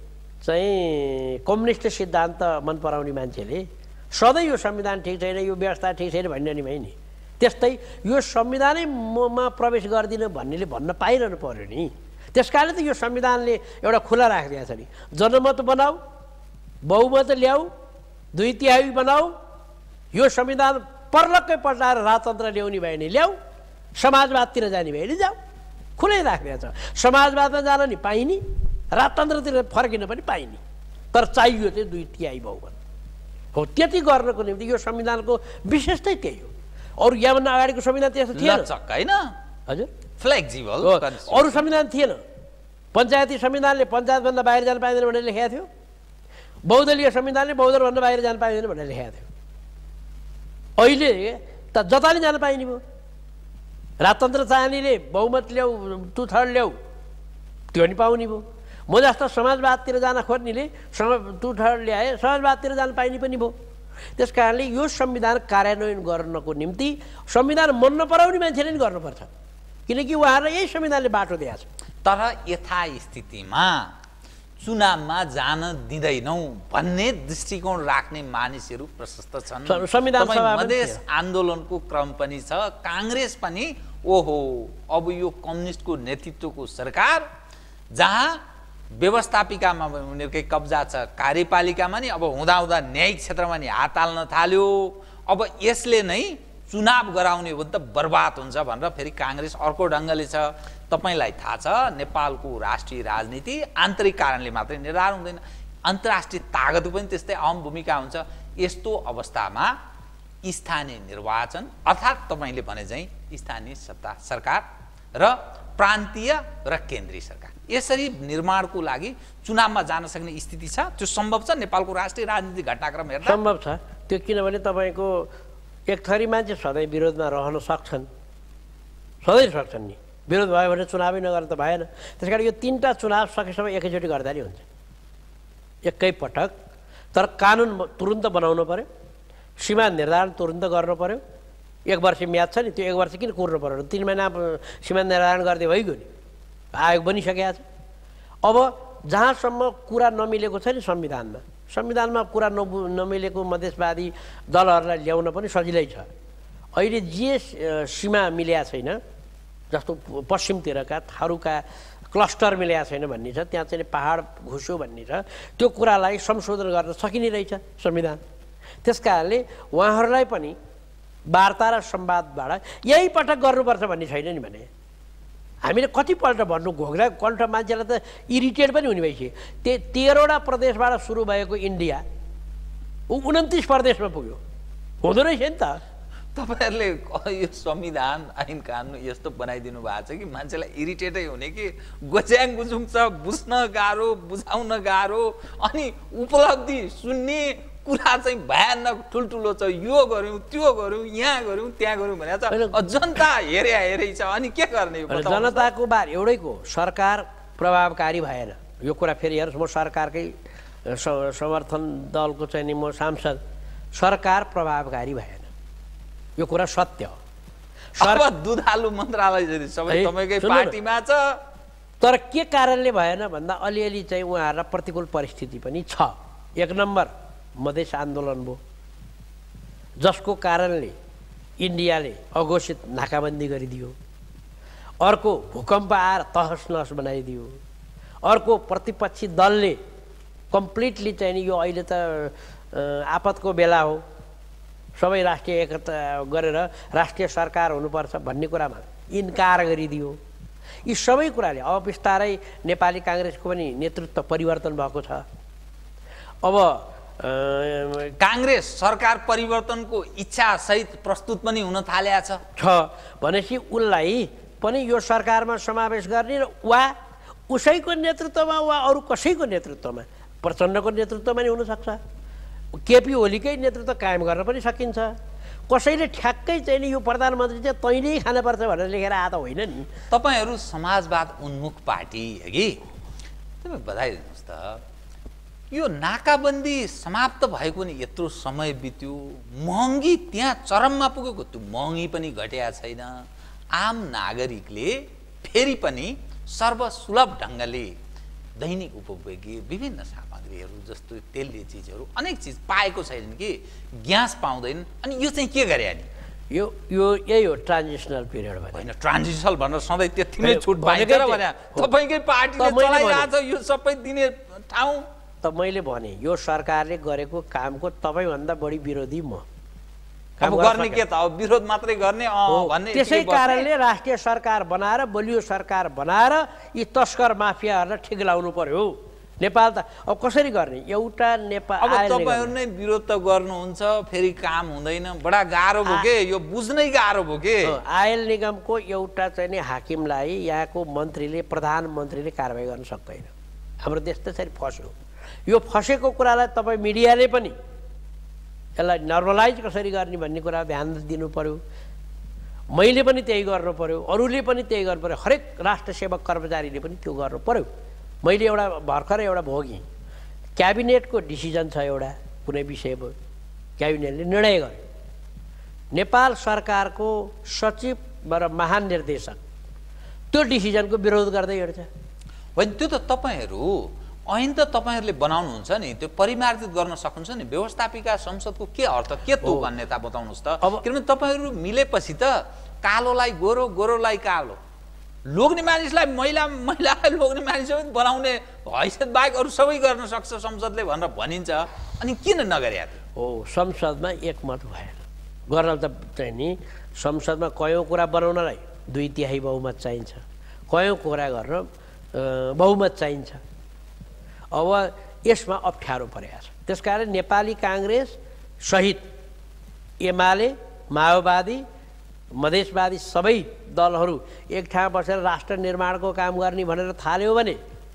चाहिँ कम्युनिस्ट सिद्धान्त मन पराउने मान्छेले सधैँ यो संविधान ठिक छैन, यो व्यवस्था ठिक छैन भन्ने होइन नि, त्यस्तै यो संविधानै ममा प्रवेश गर्दिन भन्नेले भन्न पाइरहनु पर्यो नि। त्यसकारणले त यो संविधानले एउटा खुला राखिदिएको छ नि, जनमत बनाऊ, बहुमत ल्याऊ, 2/3 बनाऊ, यो संविधान पर्लक्कै पल्टाएर राजतन्त्र ल्याउने भयो भने ल्याऊ, समाजवादतिर जाने भयो भने जाऊ, खुलै राखिदिएको छ। समाजवादमा जान नि पाइने, राजतन्त्रतिर फर्किन पनि पाइने, तर चाहियो चाहिँ 2/3 बहुमत हो। त्यति गर्नको निम्ति यो संविधानको विशेषतै त्यही हो। अरू यहाँभन्दा अगाडिको संविधान त्यस्तो थिएन
होइन,
हजुर,
फ्लेक्सिबल
अरू संविधान थिएन। पञ्चायती संविधानले पञ्चायतभन्दा बाहिर जान पाइँदैन भनेर लेखेको थियो, बहुदलीय संविधानले बहुदलभन्दा बाहिर जान पाइँदैन भनेर लेखेको थियो। अहिले त जताले जान पाइने भयो। राजतन्त्र चाहनेले बहुमत ल्याऊ, 2/3 ल्याऊ, त्यो नि पाउने भयो। म जस्तो समाजवादतिर जान खोज्नेले तु ल्याए समाजवादतिर जान पाइने पनि भयो। त्यस कारणले यो संविधान कार्यान्वयन गर्नको निम्ति संविधान मन नपराउने मान्छेले नि गर्नुपर्छ, किनकि उहाँहरूलाई यही संविधानले बाटो दिएको छ।
तर यथास्थितिमा चुनावमा जान दिँदैनौ भन्ने दृष्टिकोण राख्ने मानिसहरू प्रशस्त छन्।
संविधान सभामा
मधेस आन्दोलनको क्रम पनि छ, काङ्ग्रेस पनि ओहो अब यो कम्युनिस्टको नेतृत्वको सरकार जहाँ व्यवस्थापिकामा उनीहरूकै कब्जा छ, कार्यपालिकामा नि अब हुँदाहुँदा न्यायिक क्षेत्रमा नि हात हाल्न थाल्यो, अब यसले नै चुनाव गराउने हो त बर्बाद हुन्छ भनेर फेरि काङ्ग्रेस अर्को ढङ्गले छ। तपाईलाई थाहा छ नेपालको राष्ट्रिय राजनीति आन्तरिक कारणले मात्रै निर्धारण हुँदैन, अन्तर्राष्ट्रिय तागत पनि त्यस्तै अहम भूमिका हुन्छ। यस्तो अवस्थामा स्थानीय निर्वाचन अर्थात् तपाईँले भने चाहिँ स्थानीय सत्ता सरकार र प्रान्तीय र केन्द्रीय सरकार यसरी निर्माणको लागि चुनावमा जान सक्ने स्थिति छ, त्यो सम्भव छ नेपालको राष्ट्रिय राजनीतिक घटनाक्रम हेर्दा?
सम्भव छ त्यो, किनभने तपाईँको एक थरी मान्छे सधैँ विरोधमा रहन सक्छन्, सधैँ सक्छन् नि। विरोध भयो भने चुनावै नगर्नु त भएन। त्यस कारण यो 3टा चुनाव सकेसम्म एकैचोटि गर्दा नि हुन्छ, एकै पटक। तर कानुन तुरुन्त बनाउनु पर्यो, सीमा निर्धारण तुरुन्त गर्नु पर्यो। 1 वर्ष म्याद छ नि, त्यो 1 वर्ष किन कुर्नु पर्यो? 3 महिना सीमा निर्धारण गर्दै भइगयो नि, आयोग बनिसकेको छ। अब जहाँसम्म कुरा नमिलेको छ नि संविधानमा कुरा नमिलेको मधेसवादी दलहरूलाई ल्याउन पनि सजिलै छ। अहिले जे सीमा मिलेको छैन, जस्तो पश्चिमतिरका थारूका क्लस्टर मिलेको छैन भन्ने छ, त्यहाँ चाहिँ पहाड घुस्यो भन्ने छ, त्यो कुरालाई संशोधन गर्न सकिने रहेछ संविधान। त्यस कारणले उहाँहरूलाई पनि वार्ता र संवादबाट यही पटक गर्नुपर्छ भन्ने छैन नि। भने हामीले कतिपल्ट भन्नु घोग्दा कण्ठ मान्छेलाई त इरिटेट पनि हुने भइसक्यो। 13वटा प्रदेशबाट सुरु भएको इन्डिया 29 प्रदेशमा पुग्यो, हुँदो रहेछ नि त।
तपाईहरुले यो संविधान ऐन कानुन यस्तो बनाइदिनु भएको छ कि मान्छेलाई इरिटेटै हुने कि गोच्याङ गुजुङ छ, बुझ्न गाह्रो, बुझाउन गाह्रो, अनि उपलब्धि सुन्ने कुरा चाहिँ भयानक ठुल्ठुलो छ। यो गर्यौं, त्यो गर्यौं, यहाँ गर्यौं, त्यहाँ गर्यौं भने छ। जनता हेरै छ, अनि के गर्ने?
जनताको बार एउटैको सरकार प्रभावकारी भएन। यो कुरा फेरि हेर्नुहोस्, म सरकारकै समर्थन दलको चाहिँ नि म सांसद। सरकार प्रभावकारी भएन, यो कुरा सत्य हो।
अब दुधालु मन्त्रालय सबै तपाईकै पार्टीमा छ,
तर के कारणले भएन भन्दा अलिअलि चाहिँ उहाँहरूलाई प्रतिकूल परिस्थिति पनि छ। 1 नम्बर मधेस आन्दोलन भयो, जसको कारणले इन्डियाले अघोषित नाकाबन्दी गरिदियो। अर्को भूकम्प आएर तहस नहस बनाइदियो। अर्को प्रतिपक्षी दलले कम्प्लिटली चाहिँ नि यो अहिले त आपतको बेला हो, सबै राष्ट्रिय एकता गरेर राष्ट्रिय सरकार हुनुपर्छ भन्ने कुरामा इन्कार गरिदियो। यी सबै कुराले अब बिस्तारै नेपाली काङ्ग्रेसको पनि नेतृत्व परिवर्तन भएको छ। अब
काङ्ग्रेस सरकार परिवर्तनको इच्छा सहित प्रस्तुत पनि हुन थालेको छ
भनेपछि उसलाई पनि यो सरकारमा समावेश गर्ने र वा उसैको नेतृत्वमा वा अरू कसैको नेतृत्वमा, प्रचण्डको नेतृत्वमा नि हुनसक्छ, केपी ओलीकै नेतृत्व कायम गर्न पनि सकिन्छ। कसैले ठ्याक्कै चाहिँ नि यो प्रधानमन्त्री चाहिँ तैँले खानुपर्छ भनेर लेखेर आएको त होइन नि।
तपाईहरू समाजवाद उन्मुख पार्टी हो कि, तपाईँ बधाई दिनुहोस् त। यो नाकाबन्दी समाप्त भएको नि यत्रो समय बित्यो, महँगी त्यहाँ चरममा पुगेको, त्यो महँगी पनि घटेको छैन। आम नागरिकले फेरि पनि सर्वसुलभ ढङ्गले दैनिक उपभोग्य विभिन्न सामग्रीहरू जस्तो तेलले चिजहरू अनेक चिज पाएको छैन कि, ग्यास पाउँदैन। अनि यो चाहिँ के गरे नि?
यो यही हो ट्रान्जिसनल पिरियड भने।
होइन ट्रान्जिसनल भनेर सधैँ त्यति नै छुट पाइन्छ र भने तपाईँकै पार्टीले चलाइरहेछ यो सबै दिने ठाउँ।
त मैले भने यो सरकारले गरेको कामको तपाईँभन्दा बढी विरोधी म।
अब गर्ने के त? अब विरोध मात्रै गर्ने भन्ने।
त्यसै कारणले राष्ट्रिय सरकार बनाएर, बलियो सरकार बनाएर यी तस्कर माफियाहरूलाई ठिक लाउनु पर्यो। नेपाल त अब कसरी गर्ने? एउटा नेपाल
अब तपाईँहरू नै विरोध त गर्नुहुन्छ, फेरि काम हुँदैन, बडा गाह्रो भयो के, यो बुझ्नै गाह्रो भयो के।
आयल निगमको एउटा चाहिँ नि हाकिमलाई यहाँको मन्त्रीले, प्रधानमन्त्रीले कारबाही गर्न सक्दैन। हाम्रो देश त्यसरी फस्यो। यो फसेको कुरालाई तपाईँ मिडियाले पनि यसलाई नर्मलाइज कसरी गर्ने भन्ने कुरा ध्यान दिनु पर्यो। मैले पनि त्यही गर्नु पर्यो, अरूले पनि त्यही गर्नु पर्यो, हरेक राष्ट्र सेवक कर्मचारीले पनि त्यो गर्नु पर्यो। मैले एउटा भर्खरै एउटा भोगेँ, क्याबिनेटको डिसिजन छ एउटा कुनै विषयमा, क्याबिनेटले निर्णय गर्यो, नेपाल सरकारको सचिव र महानिर्देशक त्यो डिसिजनको विरोध गर्दै हिँड्छ।
होइन, त्यो त तपाईँहरू ऐन त तपाईँहरूले बनाउनुहुन्छ नि, त्यो परिमार्जित गर्न सक्नुहुन्छ नि। व्यवस्थापिका संसदको के अर्थ, के तो अन्यता बताउनुहोस् त। किनभने तपाईँहरू मिलेपछि त कालोलाई गोरो, गोरोलाई कालो, लोग्ने मानिसलाई महिला, महिलालाई लोग्ने मानिस बनाउने हैसियत बाहेक अरू सबै गर्न सक्छ संसदले भनेर भनिन्छ। अनि किन नगरे?
हो, संसदमा एकमत भएन। गर्न त चाहिँ नि संसदमा कयौँ कुरा बनाउनलाई 2/3 बहुमत चाहिन्छ, कयौँ कुरा गर्न बहुमत चाहिन्छ। अब यसमा अप्ठ्यारो परेको छ। त्यसकारण नेपाली काङ्ग्रेस सहित एमाले, माओवादी, मधेसवादी सबै दलहरू एक ठाउँ बसेर राष्ट्र निर्माणको काम गर्ने भनेर थाल्यो भने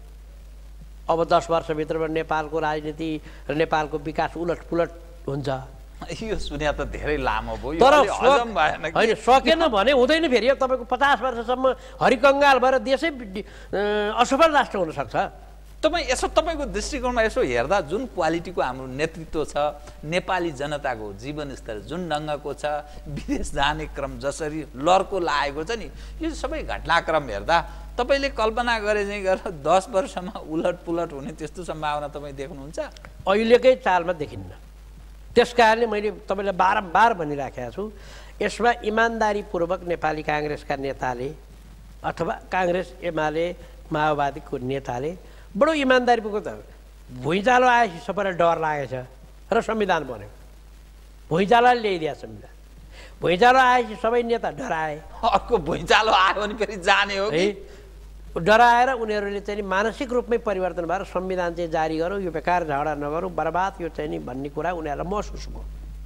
अब 10 वर्षभित्रमा नेपालको राजनीति र नेपालको विकास उलटपुलट हुन्छ।
यो सुन्या त धेरै लामो भयो,
तर
होइन
सकेन भने हुँदैन फेरि। तपाईँको 50 वर्षसम्म हरिकङ्गाल भएर देशै असफल राष्ट्र हुनसक्छ।
तपाईँ यसो तपाईँको दृष्टिकोणमा यसो हेर्दा जुन क्वालिटीको हाम्रो नेतृत्व छ, नेपाली जनताको जीवनस्तर जुन ढङ्गको छ, विदेश जाने क्रम जसरी लर्को लागेको छ नि, यो सबै घटनाक्रम हेर्दा तपाईँले कल्पना गरे चाहिँ गरेर 10 वर्षमा उलटपुलट हुने त्यस्तो सम्भावना तपाईँ देख्नुहुन्छ?
अहिलेकै चालमा देखिन्न। त्यस कारणले मैले तपाईँलाई बारम्बार भनिराखेको छु, यसमा इमान्दारीपूर्वक नेपाली काङ्ग्रेसका नेताले अथवा काङ्ग्रेस, एमाले, माओवादीको नेताले बडो इमान्दारीपूर्वक त भुइँचालो आएपछि सबैलाई डर लागेछ र संविधान बन्यो। भुइँचालोले ल्याइदिया संविधान। भुइँचालो आएपछि सबै नेता डराए।
अर्को भुइँचालो आयो भने फेरि जाने हो कि?
डराएर उनीहरूले चाहिँ मानसिक रूपमै परिवर्तन भएर संविधान चाहिँ जारी गरौँ, यो बेकार झगडा नगरौँ, बर्बाद यो चाहिँ नि भन्ने कुरा उनीहरूलाई महसुस भयो।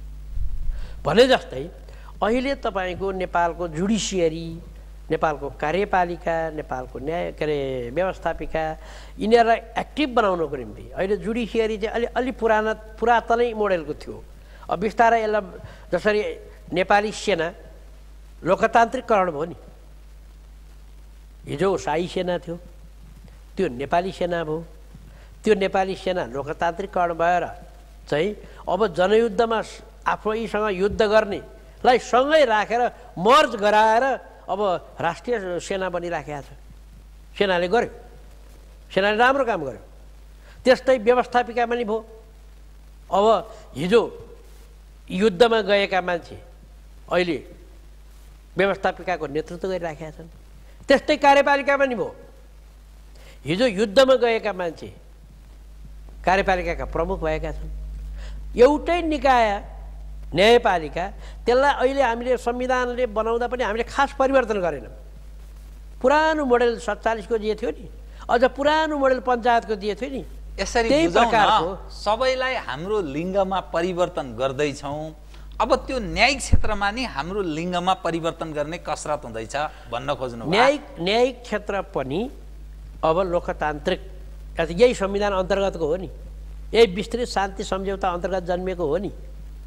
भने जस्तै अहिले तपाईँको नेपालको जुडिसियरी, नेपालको कार्यपालिका, नेपालको न्याय के अरे व्यवस्थापिका, यिनीहरूलाई एक्टिभ बनाउनको निम्ति अहिले जुडिसियरी चाहिँ अलि पुरातनै मोडेलको थियो। अब बिस्तारै यसलाई जसरी नेपाली सेना लोकतान्त्रिकरण भयो नि, हिजो शाही सेना थियो, त्यो नेपाली सेना भयो। त्यो नेपाली सेना लोकतान्त्रिकरण भएर चाहिँ अब जनयुद्धमा आफैसँग युद्ध गर्नेलाई सँगै राखेर मर्ज गराएर अब राष्ट्रिय सेना बनिराखेको छ। सेनाले गर्यो, सेनाले राम्रो काम गर्यो। त्यस्तै व्यवस्थापिका पनि भयो। अब हिजो युद्धमा गएका मान्छे अहिले व्यवस्थापिकाको नेतृत्व गरिराखेका छन्। त्यस्तै कार्यपालिका पनि भयो। हिजो युद्धमा गएका मान्छे कार्यपालिकाका प्रमुख भएका छन्। एउटै निकाय न्यायपालिका, त्यसलाई अहिले हामीले संविधानले बनाउँदा पनि हामीले खास परिवर्तन गरेनौँ। पुरानो मोडेल 47 को जे थियो नि, अझ पुरानो मोडेल पञ्चायतको जे थियो नि,
यसरी बुझाउन सबैलाई हाम्रो लिङ्गमा परिवर्तन गर्दैछौँ। अब त्यो न्यायिक क्षेत्रमा नि हाम्रो लिङ्गमा परिवर्तन गर्ने कसरत हुँदैछ भन्न खोज्नु।
न्यायिक क्षेत्र पनि अब लोकतान्त्रिक यही संविधान अन्तर्गतको हो नि, यही विस्तृत शान्ति सम्झौता अन्तर्गत जन्मिएको हो नि।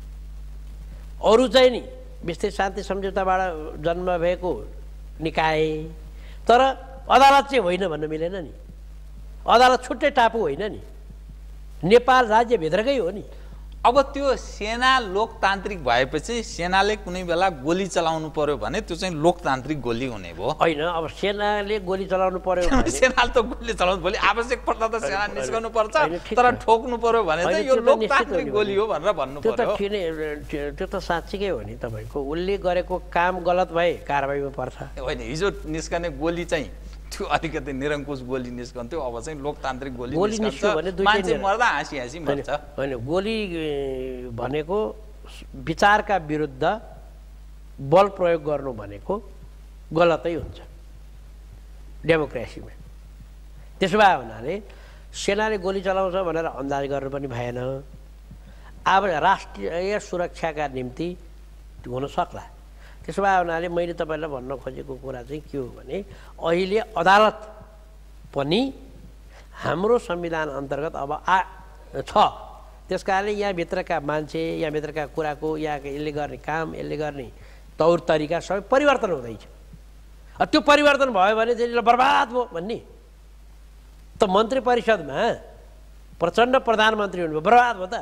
अरू चाहिँ नि विस्तृत शान्ति सम्झौताबाट जन्म भएको निकाय, तर अदालत चाहिँ होइन भन्न मिलेन नि। अदालत छुट्टै टापु होइन नि, नेपाल राज्यभित्रकै हो नि।
अब त्यो सेना लोकतान्त्रिक भएपछि सेनाले कुनै बेला गोली चलाउनु पर्यो भने त्यो चाहिँ लोकतान्त्रिक गोली हुने भयो
होइन। अब सेनाले गोली चलाउनु पर्यो भने
सेनाले त गोली चलाउनु, भोलि आवश्यक पर्दा त सेना निस्कनु पर्छ, तर ठोक्नु पर्यो भने चाहिँ यो लोकतान्त्रिक गोली हो भनेर भन्नु पर्यो।
त्यो त साँच्चीकै हो नि। तपाईँको उसले गरेको काम गलत भए कारबाहीमा पर्छ।
होइन, हिजो निस्कने गोली चाहिँ त्यो अलिकति निरङ्कुश गोली निस्कन्थ्यो, अब चाहिँ लोकतान्त्रिक गोली निस्कन्छ, मान्छे मर्दा हाँसी हाँसी मर्छ।
होइन, गोली भनेको विचारका विरुद्ध बल प्रयोग गर्नु भनेको गलतै हुन्छ डेमोक्रेसीमा। त्यसो भए हुनाले सेनाले गोली चलाउँछ भनेर अन्दाज गर्नु पनि भएन। अब राष्ट्रिय सुरक्षाका निम्ति हुन सक्ला। त्यसो भए हुनाले मैले तपाईँलाई भन्न खोजेको कुरा चाहिँ के हो भने अहिले अदालत पनि हाम्रो संविधान अन्तर्गत अब छ। त्यस कारणले यहाँभित्रका मान्छे, यहाँभित्रका कुराको, यहाँको यसले गर्ने काम, यसले गर्ने तौर तरिका सबै परिवर्तन हुँदैछ। त्यो परिवर्तन भयो भने चाहिँ बर्बाद भयो भन्ने। त मन्त्री परिषदमा प्रचण्ड प्रधानमन्त्री हुनुभयो, बर्बाद भयो त।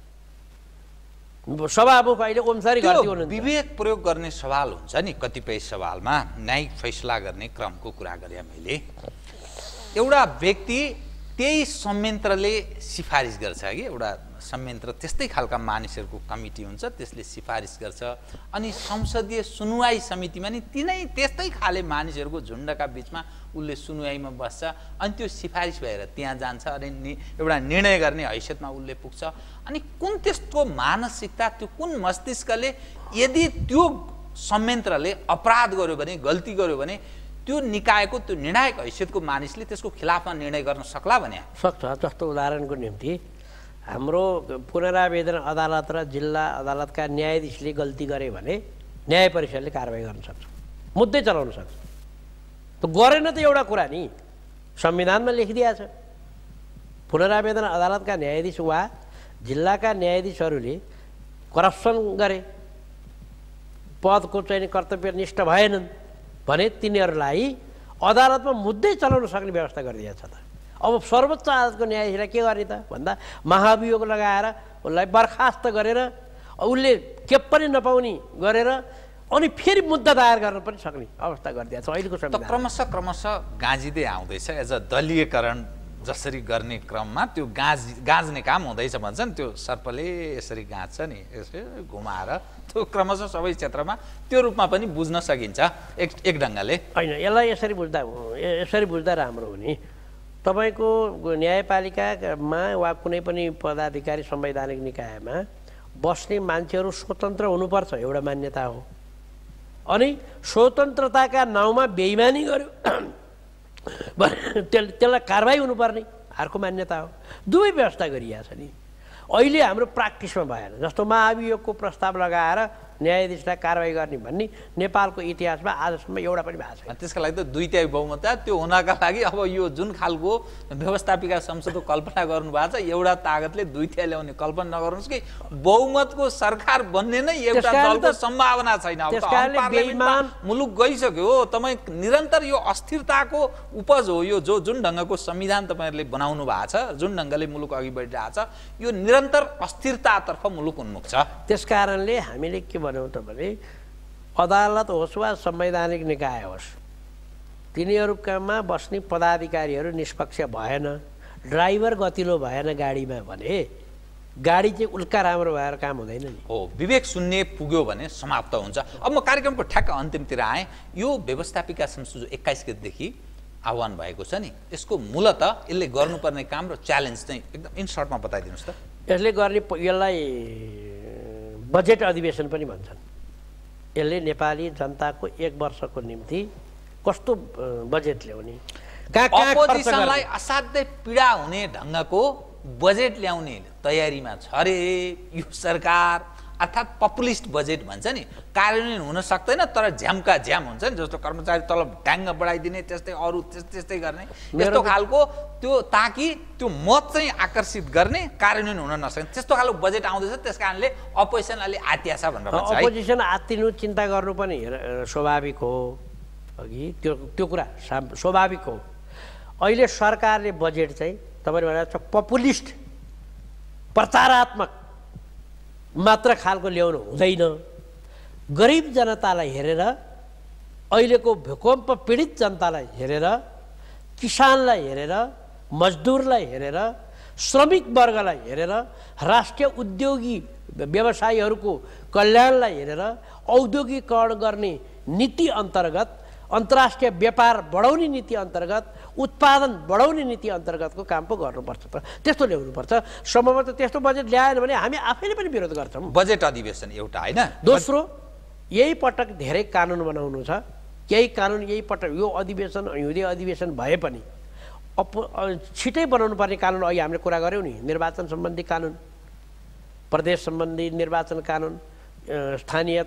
सभामुख अहिले ओमसारी घरती हुनुहुन्छ।
विवेक प्रयोग गर्ने सवाल हुन्छ नि, कतिपय सवालमा न्यायिक फैसला गर्ने क्रमको कुरा गरे मैले। एउटा व्यक्ति त्यही संयन्त्रले सिफारिस गर्छ कि, एउटा संयन्त्र त्यस्तै खालका मानिसहरूको कमिटी हुन्छ, त्यसले सिफारिस गर्छ, अनि संसदीय सुनुवाई समितिमा नि त्यस्तै खाले मानिसहरूको झुन्डका बिचमा उसले सुनुवाईमा बस्छ, अनि त्यो सिफारिस भएर त्यहाँ जान्छ, अनि एउटा निर्णय गर्ने हैसियतमा उसले पुग्छ। अनि कुन त्यस्तो मानसिकता, त्यो कुन मस्तिष्कले यदि त्यो संयन्त्रले अपराध गर्यो भने, गल्ती गर्यो भने त्यो निकायको त्यो निर्णायक हैसियतको मानिसले त्यसको खिलाफमा निर्णय गर्न सक्ला भने?
सक्छ। जस्तो उदाहरणको निम्ति हाम्रो पुनरावेदन अदालत र जिल्ला अदालतका न्यायाधीशले गल्ती गरे भने न्याय परिषदले कारबाही गर्न सक्छ, मुद्दै चलाउन सक्छ। त गरेन त एउटा कुरा नि, संविधानमा लेखिदिएको छ। पुनरावेदन अदालतका न्यायाधीश वा जिल्लाका न्यायाधीशहरूले करप्सन गरे, पदको चाहिँ कर्तव्यनिष्ठ भएनन् भने तिनीहरूलाई अदालतमा मुद्दै चलाउन सक्ने व्यवस्था गरिदिएको छ। त अब सर्वोच्च अदालतको न्यायाधीशलाई के गर्ने त भन्दा महाभियोग लगाएर उसलाई बर्खास्त गरेर उसले के पनि नपाउने गरेर अनि फेरि मुद्दा दायर गर्न पनि सक्ने अवस्था गरिदिएको छ अहिलेको संविधान।
क्रमशः गाँजिँदै आउँदैछ। एज अ दलीयकरण जसरी गर्ने क्रममा त्यो गाँज्ने काम हुँदैछ भन्छन्, त्यो सर्पले यसरी गाँच्छ नि, यसरी घुमाएर त्यो क्रमशः सबै क्षेत्रमा त्यो रूपमा पनि बुझ्न सकिन्छ एक ढङ्गले।
होइन, यसलाई यसरी बुझ्दा राम्रो हो नि। तपाईँको न्यायपालिकामा वा कुनै पनि पदाधिकारी संवैधानिक निकायमा बस्ने मान्छेहरू स्वतन्त्र हुनुपर्छ, एउटा मान्यता हो। अनि स्वतन्त्रताका नाउँमा बेइमानी गर्यो त्यसलाई कारबाही हुनुपर्ने अर्को मान्यता हो। दुवै व्यवस्था गरिएको छ नि। अहिले हाम्रो प्र्याक्टिसमा भएन। जस्तो महाभियोगको प्रस्ताव लगाएर न्यायाधीशलाई कारबाही गर्ने भन्ने नेपालको इतिहासमा आजसम्म एउटा पनि भएको छैन।
त्यसका लागि त 2/3 बहुमत त्यो हुनका लागि अब यो जुन खालको व्यवस्थापिका संसदको कल्पना गर्नुभएको छ, एउटा तागतले 2/3 ल्याउने कल्पना नगर्नुहोस् कि बहुमतको सरकार बन्ने नै एउटा दलको सम्भावना छैन। अब मुलुक गइसक्यो, तपाईँ निरन्तर यो अस्थिरताको उपज हो। यो जुन ढङ्गको संविधान तपाईँहरूले बनाउनु भएको छ, जुन ढङ्गले मुलुक अघि बढिरहेको छ, यो निरन्तर अस्थिरतातर्फ मुलुक उन्मुख छ।
त्यसकारणले हामीले के भनौँ त भने अदालत होस् वा संवैधानिक निकाय होस्, तिनीहरूकामा बस्ने पदाधिकारीहरू निष्पक्ष भएन, ड्राइभर गतिलो भएन गाडीमा भने गाडी चाहिँ उल्का राम्रो भएर काम हुँदैन नि।
हो, विवेक शून्य पुग्यो भने समाप्त हुन्छ। अब म कार्यक्रमको ठ्याक्क अन्तिमतिर आएँ। यो व्यवस्थापिका संसद जो 21 गतेदेखि आह्वान भएको छ नि, यसको मूलतः यसले गर्नुपर्ने काम र च्यालेन्ज चाहिँ एकदम इन सर्टमा बताइदिनुहोस् त।
यसले गर्ने, यसलाई बजेट अधिवेशन पनि भन्छन्। यसले नेपाली जनताको 1 वर्षको निम्ति कस्तो बजेट ल्याउने,
अपोजिसनलाई असाध्यै पीडा हुने ढङ्गको बजेट ल्याउने तयारीमा छ रे यो सरकार। अर्थात् पपुलिस्ट बजेट भन्छ नि, कार्यान्वयन हुन सक्दैन तर झ्यामका झ्याम हुन्छ नि। जस्तो कर्मचारी तलब ढ्याङ्ग बढाइदिने, त्यस्तै अरू त्यस्तै गर्ने, यस्तो खालको त्यो ताकि त्यो मत चाहिँ आकर्षित गर्ने, कार्यान्वयन हुन नसक्ने त्यस्तो खालको बजेट आउँदैछ। त्यस कारणले अपोजिसन अलि आत्या छ भनेर भन्छ।
अपोजिसन आत्तिनु चिन्ता गर्नु पनि स्वाभाविक हो। अघि त्यो कुरा स्वाभाविक हो। अहिले सरकारले बजेट चाहिँ तपाईँले भनेको पपुलिस्ट प्रचारात्मक मात्र खालको ल्याउनु हुँदैन। गरिब जनतालाई हेरेर, अहिलेको भूकम्प पीडित जनतालाई हेरेर, किसानलाई हेरेर, मजदुरलाई हेरेर, श्रमिक वर्गलाई हेरेर, राष्ट्रिय उद्योगी व्यवसायीहरूको कल्याणलाई हेरेर, औद्योगिकरण गर्ने नीति अन्तर्गत, अन्तर्राष्ट्रिय व्यापार बढाउने नीति अन्तर्गत, उत्पादन बढाउने नीति अन्तर्गतको काम पो गर्नुपर्छ। त्यस्तो ल्याउनुपर्छ। सम्भवतः त्यस्तो बजेट ल्याएन भने हामी आफैले पनि विरोध गर्छौँ।
बजेट अधिवेशन एउटा होइन।
दोस्रो, यही पटक धेरै कानुन बनाउनु छ। केही कानुन यही पटक यो अधिवेशन हिउँदे अधिवेशन भए पनि छिटै बनाउनु पर्ने कानुन अहिले हामीले कुरा गऱ्यौँ नि, निर्वाचन सम्बन्धी कानुन, प्रदेश सम्बन्धी निर्वाचन कानुन, स्थानीय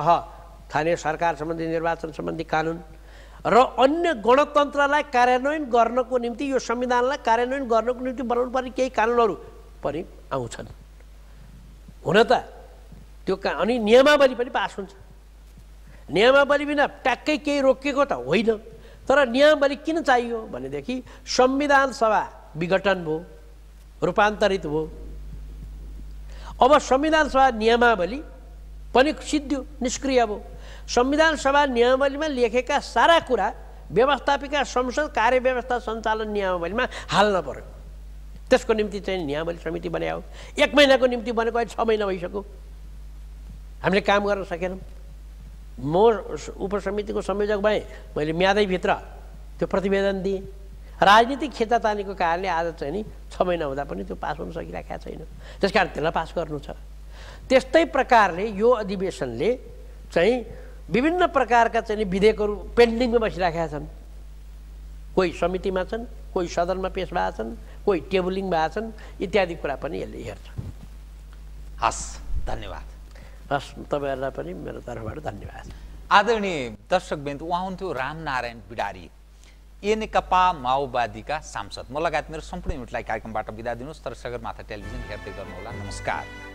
सरकार सम्बन्धी निर्वाचन सम्बन्धी कानुन र अन्य गणतन्त्रलाई कार्यान्वयन गर्नको निम्ति, यो संविधानलाई कार्यान्वयन गर्नको निम्ति बनाउनु पर्ने केही कानुनहरू पनि आउँछन्। हुन त त्यो अनि नियमावली पनि पास हुन्छ। नियमावली बिना ट्याक्कै केही रोकिएको त होइन। तर नियमावली किन चाहियो भनेदेखि संविधान सभा विघटन भयो, रूपान्तरित भयो। अब संविधान सभा नियमावली पनि सिद्धियो, निष्क्रिय भयो। संविधान सभा नियमावलीमा लेखेका सारा कुरा व्यवस्थापिका संसद कार्यव्यवस्था सञ्चालन नियमावलीमा हाल्न पर्यो। त्यसको निम्ति चाहिँ नियमावली समिति बनायो। 1 महिनाको निम्ति बनेको अहिले 6 महिना भइसक्यो, हामीले काम गर्न सकेनौँ। म उपसमितिको संयोजक भएँ, मैले म्यादैभित्र त्यो प्रतिवेदन दिएँ। राजनीतिक खेतातानीको कारणले आज चाहिँ नि 6 महिना हुँदा पनि त्यो पास हुन सकिरहेको छैन। त्यसकारण त्यसलाई पास गर्नु छ। त्यस्तै प्रकारले यो अधिवेशनले चाहिँ विभिन्न प्रकारका चाहिँ विधेयकहरू पेन्डिङमा बसिरहेका छन्। कोही समितिमा छन्, कोही सदनमा पेश भएका छन्, कोही टेबलिङ भएका छन्, इत्यादि कुरा पनि यसले हेर्छ।
हस्, धन्यवाद।
हस्, तपाईँहरूलाई पनि मेरो तर्फबाट धन्यवाद।
आदरणीय दर्शकवृन्द, उहाँ हुनुहुन्थ्यो रामनारायण बिडारी, नेकपा माओवादीका सांसद। म लगायत मेरो सम्पूर्ण युनिटलाई कार्यक्रमबाट बिदा दिनुहोस्, तर सगरमाथा टेलिभिजन हेर्दै गर्नुहोला। नमस्कार।